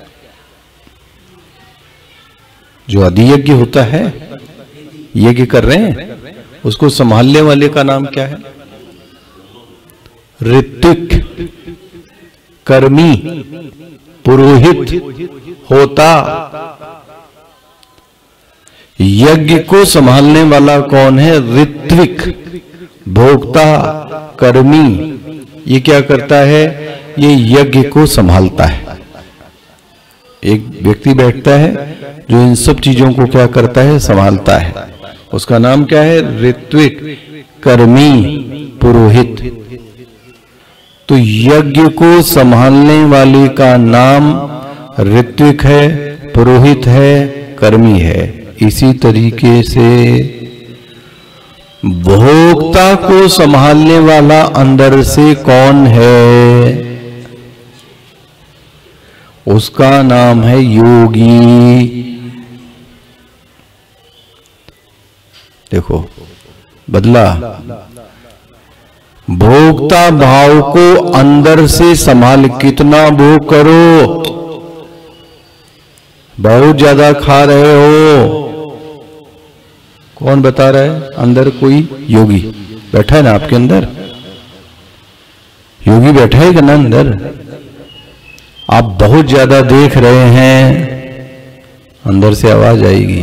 जो अधियज्ञ होता है, यज्ञ कर रहे हैं, उसको संभालने वाले का नाम क्या है? ऋत्विक, कर्मी, पुरोहित, होता। यज्ञ को संभालने वाला कौन है? ऋत्विक, भोक्ता, कर्मी। ये क्या करता है? ये यज्ञ को संभालता है। एक व्यक्ति बैठता है जो इन सब चीजों को क्या करता है? संभालता है। उसका नाम क्या है? ऋत्विक, कर्मी, पुरोहित। तो यज्ञ को संभालने वाले का नाम ऋत्विक है, पुरोहित है, कर्मी है। इसी तरीके से भोक्ता को संभालने वाला अंदर से कौन है? उसका नाम है योगी। देखो बदला, भोक्ता भाव को अंदर से संभाल, कितना भोग करो, बहुत ज्यादा खा रहे हो, कौन बता रहा है? अंदर कोई योगी बैठा है ना आपके अंदर, योगी बैठा है ना अंदर। आप बहुत ज्यादा देख रहे हैं, अंदर से आवाज आएगी,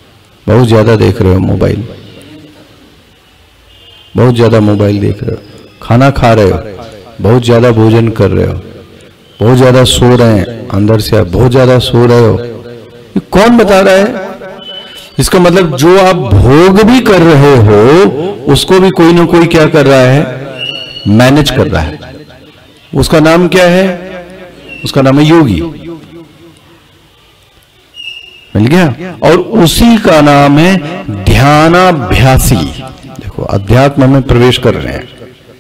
बहुत ज्यादा देख रहे हो मोबाइल, बहुत ज्यादा मोबाइल देख रहे हो, खाना खा रहे हो, बहुत ज्यादा भोजन कर रहे हो, बहुत ज्यादा सो रहे हैं, अंदर से आप बहुत ज्यादा सो रहे हो, ये कौन बता रहा है? इसका मतलब जो आप भोग भी कर रहे हो उसको भी कोई ना कोई क्या कर रहा है? मैनेज कर रहा है। उसका नाम क्या है? उसका नाम है योगी। मिल गया? और उसी का नाम है ध्यानाभ्यासी। देखो, अध्यात्म में प्रवेश कर रहे हैं,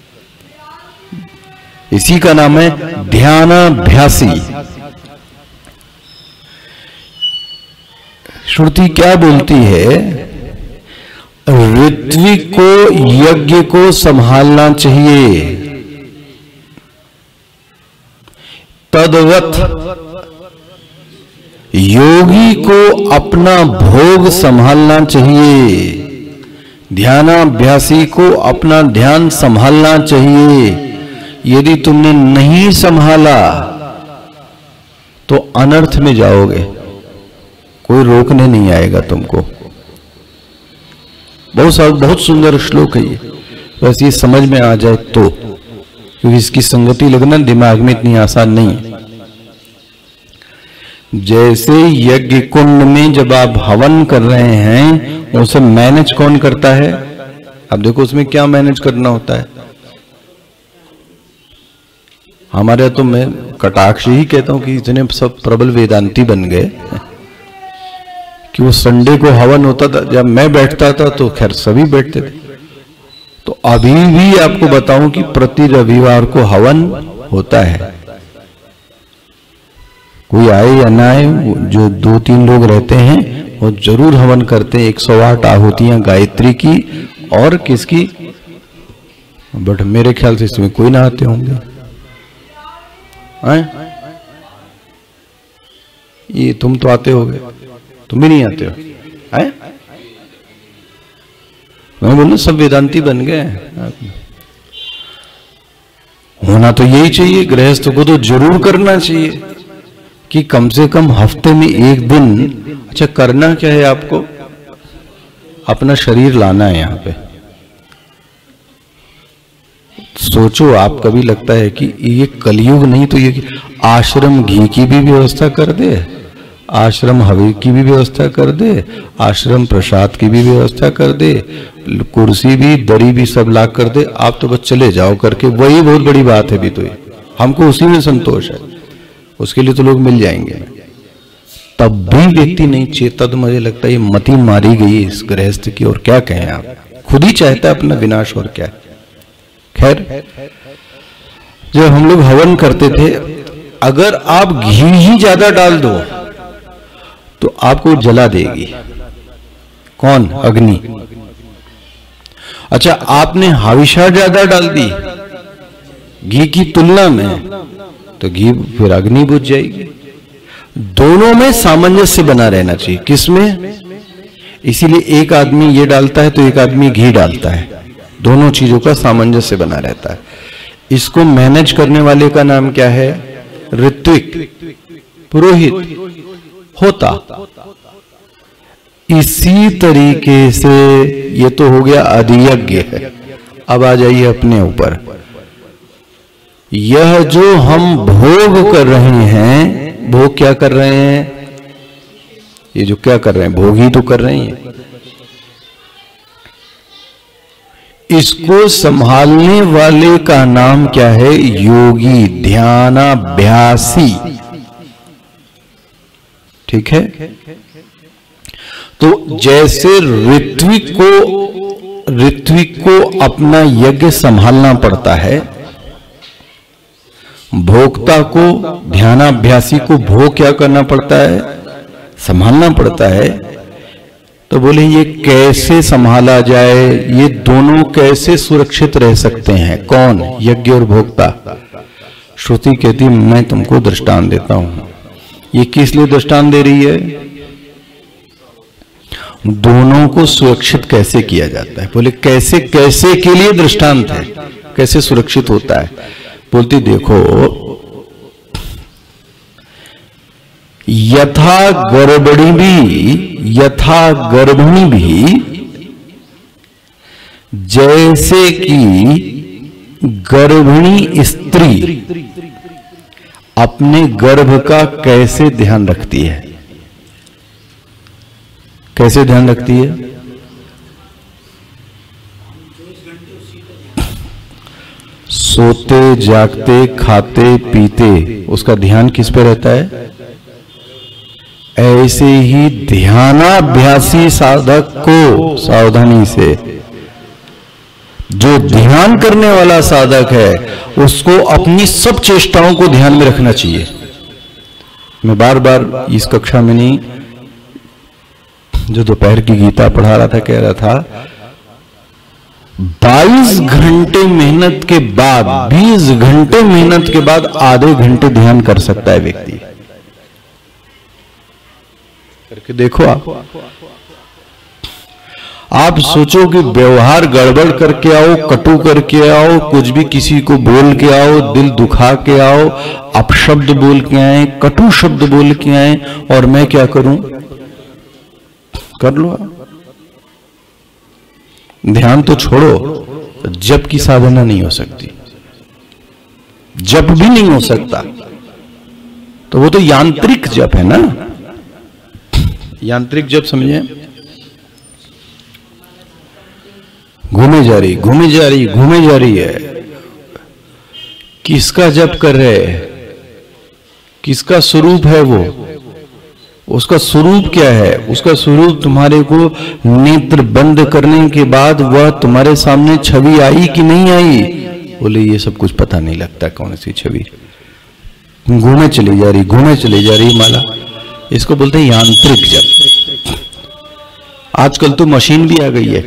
इसी का नाम है ध्यानाभ्यासी। श्रुति क्या बोलती है? ऋत्विक को, यज्ञ को संभालना चाहिए, तद्वत योगी को अपना भोग संभालना चाहिए, ध्यानाभ्यासी को अपना ध्यान संभालना चाहिए। यदि तुमने नहीं संभाला तो अनर्थ में जाओगे, कोई रोकने नहीं आएगा तुमको। बहुत सारा बहुत सुंदर श्लोक है ये, बस ये समझ में आ जाए तो, क्योंकि इसकी संगति लगना दिमाग में इतनी आसान नहीं है। जैसे यज्ञ कुंड में जब आप हवन कर रहे हैं, उसे मैनेज कौन करता है? अब देखो उसमें क्या मैनेज करना होता है। हमारे तो मैं कटाक्ष ही कहता हूं कि इतने सब प्रबल वेदांती बन गए कि वो संडे को हवन होता था, जब मैं बैठता था तो खैर सभी बैठते थे। तो अभी भी आपको बताऊं कि प्रति रविवार को हवन होता है। कोई आए या ना आए, जो दो तीन लोग रहते हैं वो जरूर हवन करते हैं। एक सौ आठ आहुतियां गायत्री की और किसकी, बट मेरे ख्याल से इसमें कोई ना आते होंगे। आए? ये तुम तो आते होगे, तुम भी नहीं आते हो? आए? मैं बोलूं सब वेदांती बन गए। होना तो यही चाहिए, गृहस्थ को तो जरूर करना चाहिए कि कम से कम हफ्ते में एक दिन। अच्छा, करना क्या है आपको? अपना शरीर लाना है यहां पे। सोचो, आप कभी लगता है कि ये कलयुग नहीं तो ये आश्रम घी की भी व्यवस्था कर दे, आश्रम हवि की भी व्यवस्था कर दे, आश्रम प्रसाद की भी व्यवस्था कर दे, कुर्सी भी दरी भी सब ला कर दे, आप तो बस चले जाओ करके, वही बहुत बड़ी बात है। भी तो ये हमको उसी में संतोष है, उसके लिए तो लोग मिल जाएंगे। तब भी व्यक्ति नहीं चेता, तो मुझे लगता है ये मति मारी गई इस गृहस्थ की। और क्या कहें, आप खुद ही चाहता है अपना विनाश, और क्या। खैर, जब हम लोग हवन करते थे, अगर आप घी ही ज्यादा डाल दो तो आपको जला देगी। कौन? अग्नि। अच्छा, आपने हविषा ज्यादा डाल दी घी की तुलना में, तो घी फिर अग्नि बुझ जाएगी। दोनों में सामंजस्य बना रहना चाहिए। किसमें? इसीलिए एक आदमी ये डालता है तो एक आदमी घी डालता है, दोनों चीजों का सामंजस्य बना रहता है। इसको मैनेज करने वाले का नाम क्या है? ऋत्विक, पुरोहित, होता। इसी तरीके से ये तो हो गया अधियज्ञ है। अब आ जाइए अपने ऊपर। यह जो हम भोग कर रहे हैं, भोग क्या कर रहे हैं? ये जो क्या कर रहे हैं, भोग ही तो कर रहे हैं। इसको संभालने वाले का नाम क्या है? योगी, ध्यानाभ्यासी। ठीक है? तो जैसे ऋत्विक को ऋत्विक को अपना यज्ञ संभालना पड़ता है, भोक्ता को, ध्यानाभ्यासी को भोग क्या करना पड़ता है? संभालना पड़ता है। तो बोले ये कैसे संभाला जाए, ये दोनों कैसे सुरक्षित रह सकते हैं? कौन? यज्ञ और भोक्ता। श्रुति कहती मैं तुमको दृष्टांत देता हूं। ये किस लिए दृष्टांत दे रही है? दोनों को सुरक्षित कैसे किया जाता है। बोले कैसे? कैसे के लिए दृष्टांत है, कैसे सुरक्षित होता है। बोलती देखो, यथा गर्भणी भी यथा गर्भिणी भी जैसे कि गर्भिणी स्त्री अपने गर्भ का कैसे ध्यान रखती है? कैसे ध्यान रखती है? सोते जागते खाते पीते उसका ध्यान किस पे रहता है? ऐसे ही ध्यानाभ्यासी साधक को सावधानी से, जो ध्यान करने वाला साधक है उसको अपनी सब चेष्टाओं को ध्यान में रखना चाहिए। मैं बार बार इस कक्षा में नहीं, जो दोपहर की गीता पढ़ा रहा था, कह रहा था बाईस घंटे मेहनत के बाद, बीस घंटे मेहनत के बाद आधे घंटे ध्यान कर सकता है व्यक्ति। करके देखो आप आप सोचो कि व्यवहार गड़बड़ करके आओ, कटु करके आओ, कुछ भी किसी को बोल के आओ, दिल दुखा के आओ, अपशब्द बोल के आए, कटु शब्द बोल के आए, और मैं क्या करूं? कर लो। ध्यान तो छोड़ो, जप की साधना नहीं हो सकती, जप भी नहीं हो सकता, तो वो तो यांत्रिक जप है ना। यांत्रिक जप समझे? घूमे जा रही घूमे जा रही घूमे जा रही है। किसका जप कर रहे हैं? किसका स्वरूप है वो? उसका स्वरूप क्या है? उसका स्वरूप तुम्हारे को नेत्र बंद करने के बाद वह तुम्हारे सामने छवि आई कि नहीं आई? बोले ये सब कुछ पता नहीं लगता कौन सी छवि, घूमे चली जा रही घूमे चली जा रही माला। इसको बोलते हैं यांत्रिक जप। आजकल तो मशीन भी आ गई है,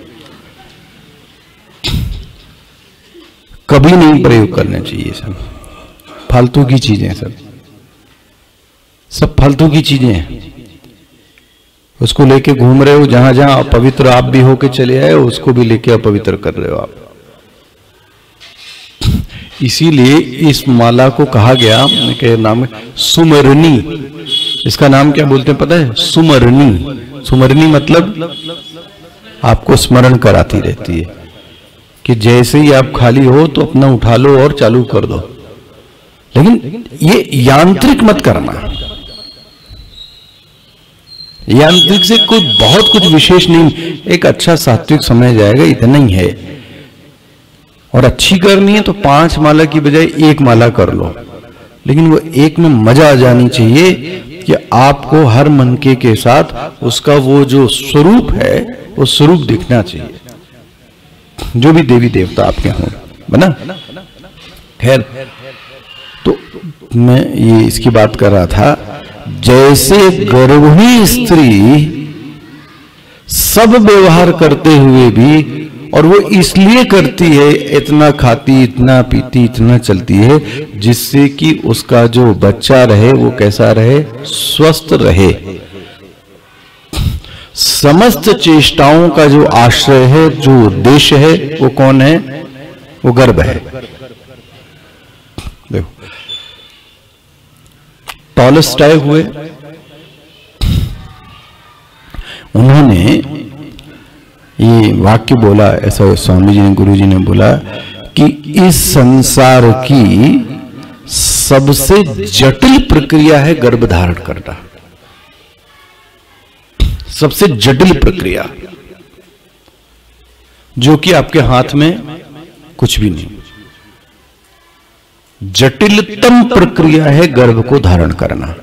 कभी नहीं प्रयोग करना चाहिए। सब फालतू की चीजें, सब सब फालतू की चीजें हैं। उसको लेके घूम रहे हो, जहां जहां अपवित्र आप भी होके चले आए, उसको भी लेके अपवित्र कर रहे हो आप। इसीलिए इस माला को कहा गया के नाम सुमरनी। इसका नाम क्या बोलते हैं पता है? सुमरनी। सुमरनी मतलब आपको स्मरण कराती रहती है कि जैसे ही आप खाली हो तो अपना उठा लो और चालू कर दो। लेकिन ये यांत्रिक मत करना। यांत्रिक से कुछ बहुत कुछ विशेष नहीं, एक अच्छा सात्विक समय जाएगा, इतना ही है। और अच्छी करनी है तो पांच माला की बजाय एक माला कर लो, लेकिन वो एक में मजा आ जानी चाहिए कि आपको हर मनके के साथ उसका वो जो स्वरूप है वो स्वरूप दिखना चाहिए, जो भी देवी देवता आपके हों, बना। खैर, तो मैं ये इसकी बात कर रहा था, जैसे गर्भिणी स्त्री सब व्यवहार करते हुए भी, और वो इसलिए करती है, इतना खाती, इतना पीती, इतना चलती है, जिससे कि उसका जो बच्चा रहे वो कैसा रहे? स्वस्थ रहे। समस्त चेष्टाओं का जो आश्रय है, जो उद्देश्य है, वो कौन है? वो गर्भ है। देखो, टॉलस्टॉय हुए, उन्होंने ये वाक्य बोला, ऐसा स्वामी जी ने, गुरु जी ने बोला कि इस संसार की सबसे जटिल प्रक्रिया है गर्भधारण करना। सबसे जटिल प्रक्रिया, जो कि आपके हाथ में कुछ भी नहीं। जटिलतम प्रक्रिया है गर्भ को धारण करना।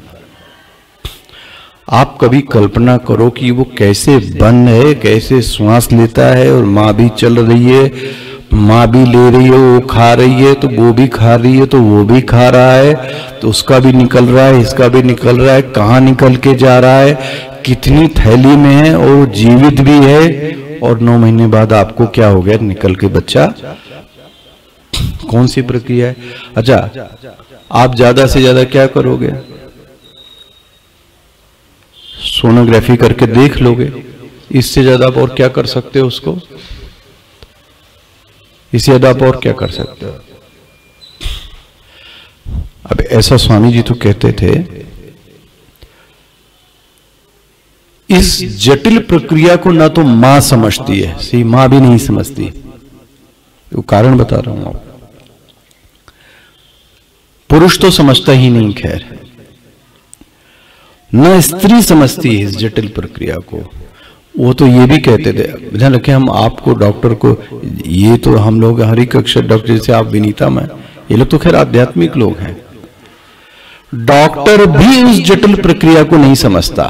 आप कभी कल्पना करो कि वो कैसे बंद है, कैसे श्वास लेता है, और माँ भी चल रही है, माँ भी ले रही है, वो खा रही है तो वो भी खा रही है, तो वो भी खा रहा है, तो उसका भी निकल रहा है, इसका भी निकल रहा है, कहाँ निकल के जा रहा है, कितनी थैली में है, और जीवित भी है, और नौ महीने बाद आपको क्या हो गया? निकल के बच्चा। कौन सी प्रक्रिया है? अच्छा, आप ज्यादा से ज्यादा क्या करोगे? सोनोग्राफी करके देख लोगे। इससे ज्यादा आप और क्या कर सकते हो उसको? इससे ज्यादा आप और क्या कर सकते हो? अब ऐसा स्वामी जी तो कहते थे, इस जटिल प्रक्रिया को ना तो मां समझती है, सी मां भी नहीं समझती, वो कारण बता रहा हूं आपको। पुरुष तो समझता ही नहीं, खैर न स्त्री समझती है इस जटिल प्रक्रिया को। वो तो ये भी कहते थे, ध्यान रखें हम आपको डॉक्टर को, ये तो हम लोग हरी कक्षा डॉक्टर जैसे आप विनीता में, ये लोग तो खैर आध्यात्मिक लोग हैं, डॉक्टर भी उस जटिल प्रक्रिया को नहीं समझता।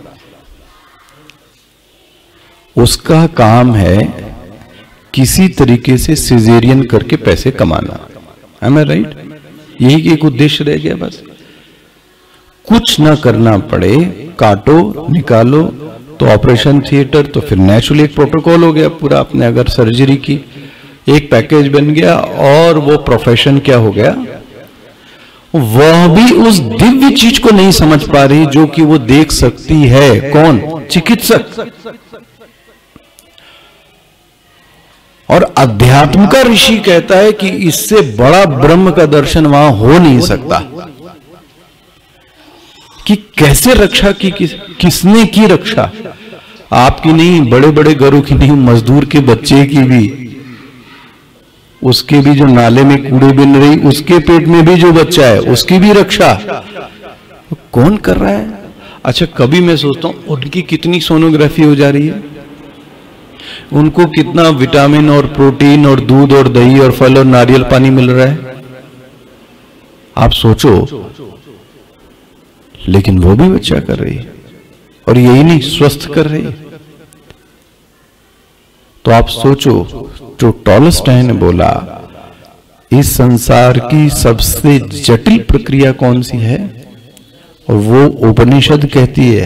उसका काम है किसी तरीके से सिजेरियन करके पैसे कमाना। Am I right? यही एक उद्देश्य रह गया बस, कुछ ना करना पड़े, काटो निकालो तो ऑपरेशन थिएटर, तो फिर नेचुरली एक प्रोटोकॉल हो गया पूरा। आपने अगर सर्जरी की एक पैकेज बन गया, और वो प्रोफेशन क्या हो गया, वह भी उस दिव्य चीज को नहीं समझ पा रही जो कि वो देख सकती है। कौन? चिकित्सक। और अध्यात्म का ऋषि कहता है कि इससे बड़ा ब्रह्म का दर्शन वहां हो नहीं सकता। कि कैसे रक्षा की, किस, किसने की रक्षा? आपकी नहीं, बड़े बड़े घरों की नहीं, मजदूर के बच्चे की भी, उसके भी जो नाले में कूड़े बिन रही, उसके पेट में भी जो बच्चा है उसकी भी रक्षा कौन कर रहा है? अच्छा, कभी मैं सोचता हूं उनकी कितनी सोनोग्राफी हो जा रही है, उनको कितना विटामिन और प्रोटीन और दूध और दही और फल और नारियल पानी मिल रहा है, आप सोचो। लेकिन वो भी बच्चा कर रही है, और यही नहीं, स्वस्थ कर रही है। तो आप सोचो, जो टॉलस्टॉय ने बोला इस संसार की सबसे जटिल प्रक्रिया कौन सी है, और वो उपनिषद कहती है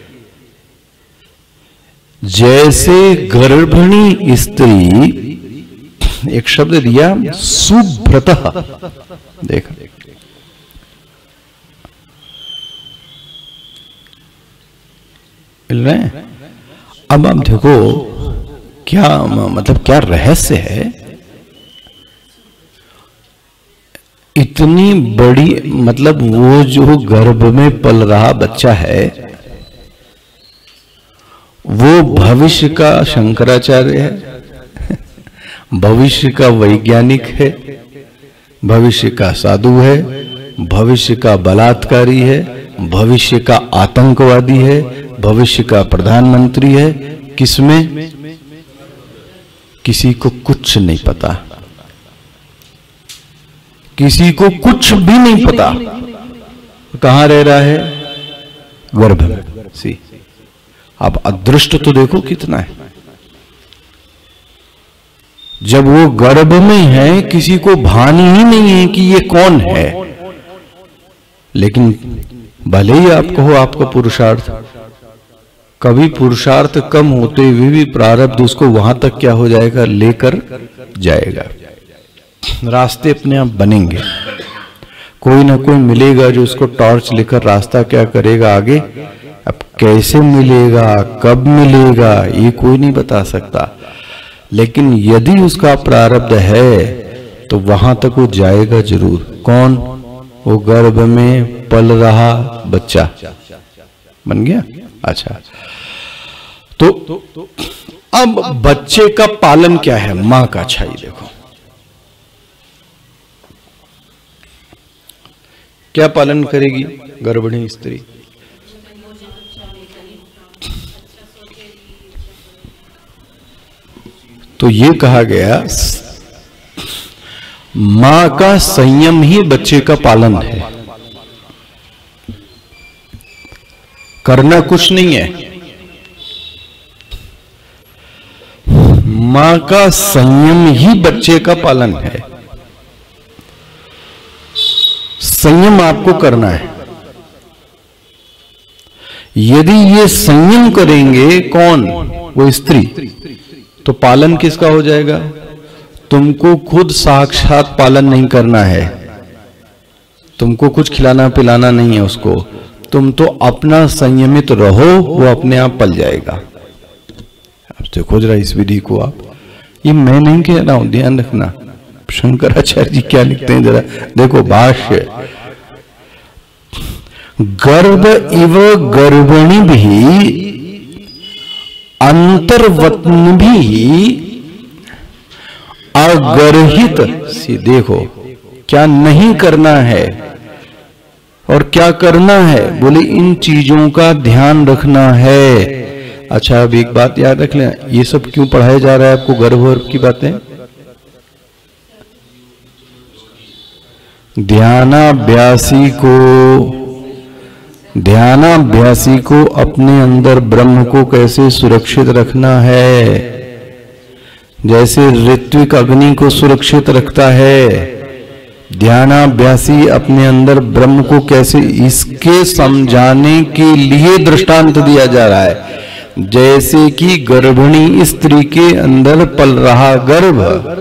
जैसे गर्भिणी स्त्री, एक शब्द दिया सुभ्रतः, देखा मिल रहे हैं। अब आप देखो क्या मतलब, क्या रहस्य है। इतनी बड़ी, मतलब वो जो गर्भ में पल रहा बच्चा है, वो भविष्य का शंकराचार्य है, भविष्य का वैज्ञानिक है, भविष्य का साधु है, भविष्य का बलात्कारी है, भविष्य का आतंकवादी है, भविष्य का प्रधानमंत्री है। किसमें? किसी को कुछ नहीं पता, किसी को कुछ भी नहीं पता। कहां रह रहा है? गर्भ में। सी, अब अदृष्ट तो देखो कितना है। जब वो गर्भ में है, किसी को भान ही नहीं है कि ये कौन है। लेकिन भले ही आप कहो आपका पुरुषार्थ, कभी पुरुषार्थ कम होते हुए भी प्रारब्ध उसको वहां तक क्या हो जाएगा, लेकर जाएगा। रास्ते अपने आप बनेंगे, कोई ना कोई मिलेगा जो उसको टॉर्च लेकर रास्ता क्या करेगा आगे। अब कैसे मिलेगा, कब मिलेगा, ये कोई नहीं बता सकता। लेकिन यदि उसका प्रारब्ध है तो वहां तक वो जाएगा जरूर। कौन? वो गर्भ में पल रहा बच्चा बन गया। अच्छा, तो अब बच्चे का पालन क्या है? मां का। अच्छा, ये देखो क्या पालन करेगी गर्भिणी स्त्री? तो ये कहा गया मां का संयम ही बच्चे का पालन है, करना कुछ नहीं है। मां का संयम ही बच्चे का पालन है। संयम आपको करना है। यदि ये संयम करेंगे कौन? वो स्त्री, तो पालन किसका हो जाएगा? तुमको खुद साक्षात पालन नहीं करना है, तुमको कुछ खिलाना पिलाना नहीं है उसको, तुम तो अपना संयमित रहो, वो अपने आप पल जाएगा। अब देखो जरा इस विधि को आप, ये मैं नहीं कह रहा हूं, ध्यान रखना। शंकराचार्य जी क्या लिखते हैं जरा देखो, भाष्य। गर्भ इव गर्भिणी भी अंतर्वत्न भी अगर्हित सी, देखो क्या नहीं करना है और क्या करना है, बोले इन चीजों का ध्यान रखना है। अच्छा अब एक बात याद रख लें, ये सब क्यों पढ़ाया जा रहा है आपको, गर्भ वर्भ की बातें? ध्यानाभ्यासी को ध्यानाभ्यासी को अपने अंदर ब्रह्म को कैसे सुरक्षित रखना है, जैसे ऋत्विक अग्नि को सुरक्षित रखता है, ध्यानाभ्यासी अपने अंदर ब्रह्म को कैसे, इसके समझाने के लिए दृष्टांत दिया जा रहा है। जैसे कि गर्भिणी स्त्री के अंदर पल रहा गर्भ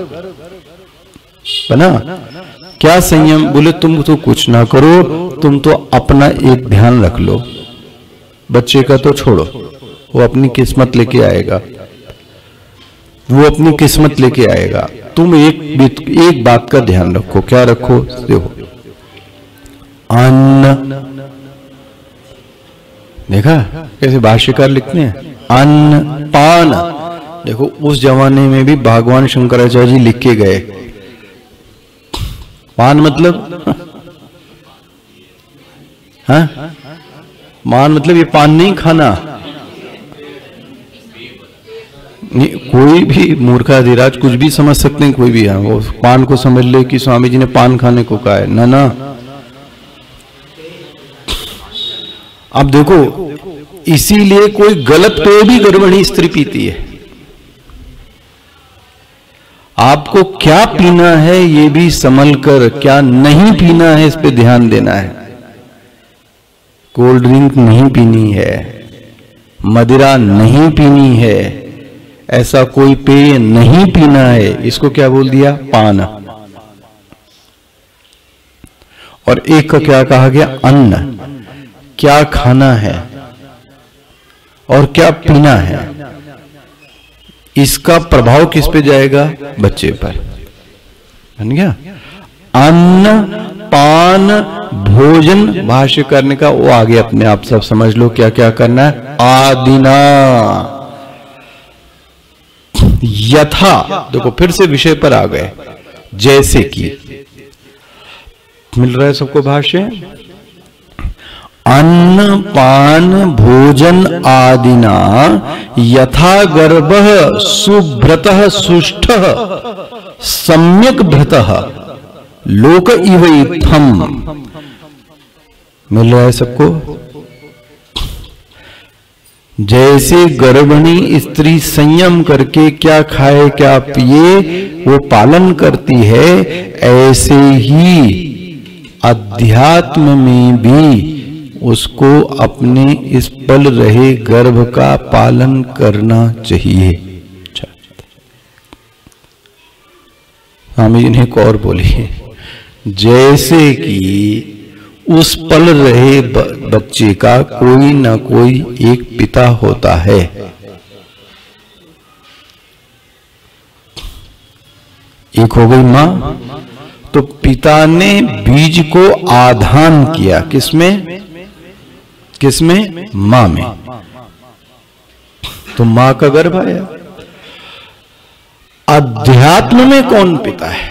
बना, क्या संयम, बोले तुम तो कुछ ना करो, तुम तो अपना एक ध्यान रख लो, बच्चे का तो छोड़ो, वो अपनी किस्मत लेके आएगा, वो अपनी किस्मत लेके आएगा। तुम एक एक बात का ध्यान रखो, क्या रखो, देखो अन्न, देखा कैसे भाष्यकार लिखते हैं, अन्न पान, देखो उस जमाने में भी भगवान शंकराचार्य जी लिख के गए, पान मतलब हाँ, मान मतलब ये पान नहीं खाना, कोई भी मूर्खाधिराज कुछ भी समझ सकते हैं, कोई भी है वो पान को समझ ले कि स्वामी जी ने पान खाने को कहा है, ना ना। अब देखो इसीलिए कोई गलत पेय भी गर्भिणी स्त्री पीती है, आपको क्या पीना है ये भी संभल कर, क्या नहीं पीना है इस पे ध्यान देना है। कोल्ड ड्रिंक नहीं पीनी है, मदिरा नहीं पीनी है, ऐसा कोई पेय नहीं पीना है, इसको क्या बोल दिया, पान। और एक का क्या कहा गया, अन्न, क्या खाना है और क्या पीना है, इसका प्रभाव किस पे जाएगा, बच्चे पर, बन गया। अन्न पान भोजन, भाष्य करने का वो आगे अपने आप सब समझ लो क्या क्या करना है। आदिना, यथा, देखो फिर से विषय पर आ गए, जैसे कि, मिल रहा है सबको भाष्य, अन्न पान भोजन आदिना यथा गर्भः सुभ्रतः सुष्ठः सम्यक भ्रतः लोक इव इत्थम, मिल रहा है सबको। जैसे गर्भिणी स्त्री संयम करके क्या खाए क्या पिए वो पालन करती है, ऐसे ही अध्यात्म में भी उसको अपने इस पल रहे गर्भ का पालन करना चाहिए। स्वामी जी ने एक और बोली, जैसे कि उस पल रहे बच्चे का कोई ना कोई एक पिता होता है, एक हो गई मां, तो पिता ने बीज को आधान किया, किसमें किसमें, मां में, तो मां का गर्भ आया। अध्यात्म में कौन पिता है,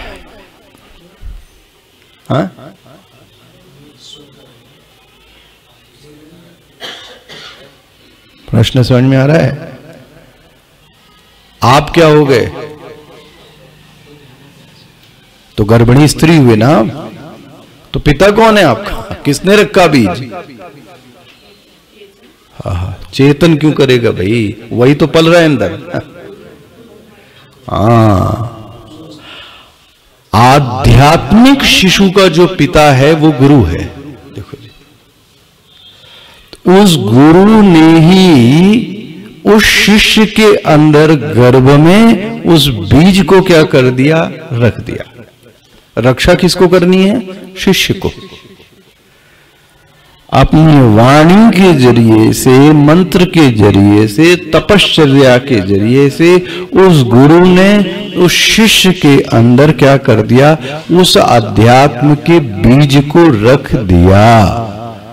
हाँ? प्रश्न समझ में आ रहा है? आप क्या हो गए, तो गर्भिणी स्त्री हुए ना, तो पिता कौन है आपका, किसने रखा बीज? हाँ, चेतन क्यों करेगा भाई, वही तो पल रहा है अंदर। हाँ, आध्यात्मिक शिशु का जो पिता है वो गुरु है। देखो जी, उस गुरु ने ही उस शिष्य के अंदर गर्भ में उस बीज को क्या कर दिया, रख दिया। रक्षा किसको करनी है, शिष्य को। अपनी वाणी के जरिए से, मंत्र के जरिए से, तपश्चर्या के जरिए से उस गुरु ने उस शिष्य के अंदर क्या कर दिया, उस अध्यात्म के बीज को रख दिया।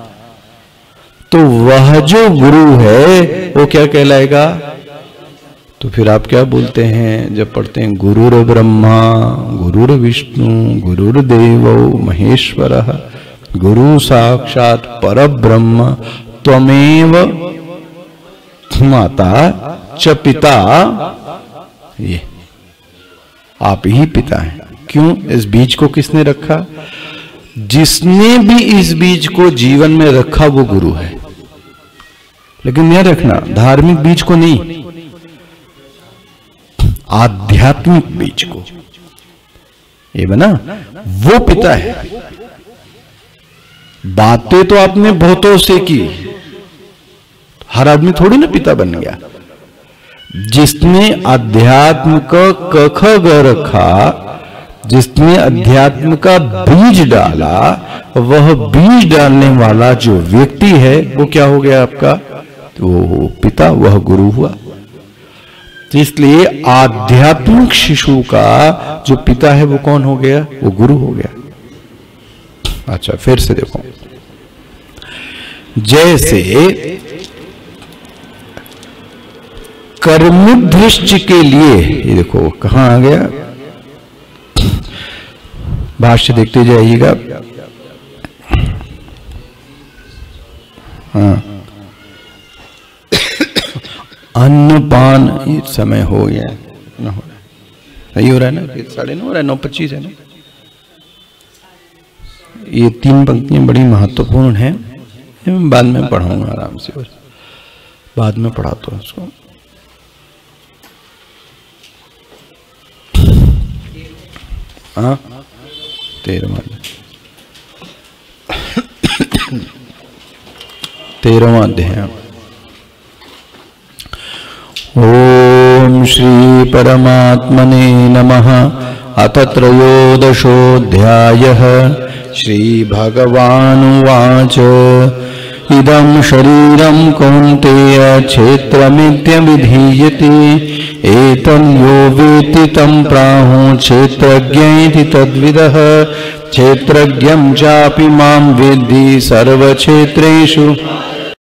तो वह जो गुरु है वो क्या कहलाएगा, तो फिर आप क्या बोलते हैं जब पढ़ते हैं गुरुर ब्रह्मा गुरुर विष्णु गुरुर्देवो महेश्वरः गुरु साक्षात परब्रह्म त्वमेव माता च पिता, ये आप ही पिता हैं। क्यों? इस बीज को किसने रखा? जिसने भी इस बीज को जीवन में रखा वो गुरु है। लेकिन यह रखना धार्मिक बीज को नहीं, आध्यात्मिक बीज को, ये बना वो पिता है। बातें तो आपने बहुतों से की, हर आदमी थोड़ी ना पिता बन गया। जिसने अध्यात्म का क ख ग रखा, जिसने अध्यात्म का बीज डाला, वह बीज डालने वाला जो व्यक्ति है वो क्या हो गया आपका? तो वो पिता, वह गुरु हुआ। इसलिए आध्यात्मिक शिशु का जो पिता है वो कौन हो गया? वो गुरु हो गया। अच्छा, फिर से देखो, जैसे कर्मुद्धिष्ट के लिए, ये देखो कहां आ गया, भाष्य देखते जाइएगा। हाँ, अन्नपान, ये समय हो गया ना, हो रहा सही हो रहा है ना, साढ़े नौ हो रहा है, नौ पच्चीस है ना। ये तीन पंक्तियां बड़ी महत्वपूर्ण हैं, मैं बाद में पढ़ाऊंगा आराम से, और बाद में पढ़ाता हूं उसको। हाँ, तेरहवां तेरहवां अध्याय। ओम श्री परमात्मने नमः। अथ त्रयोदशोऽध्यायः। श्री भगवानुवाच इदं शरीरं कौन्तेय क्षेत्रमित्यभिधीयते एतं यो वेत्ति तं प्राहुः क्षेत्रज्ञेति तद्विदः क्षेत्रज्ञं चापि मां वेत्ति सर्वक्षेत्रेषु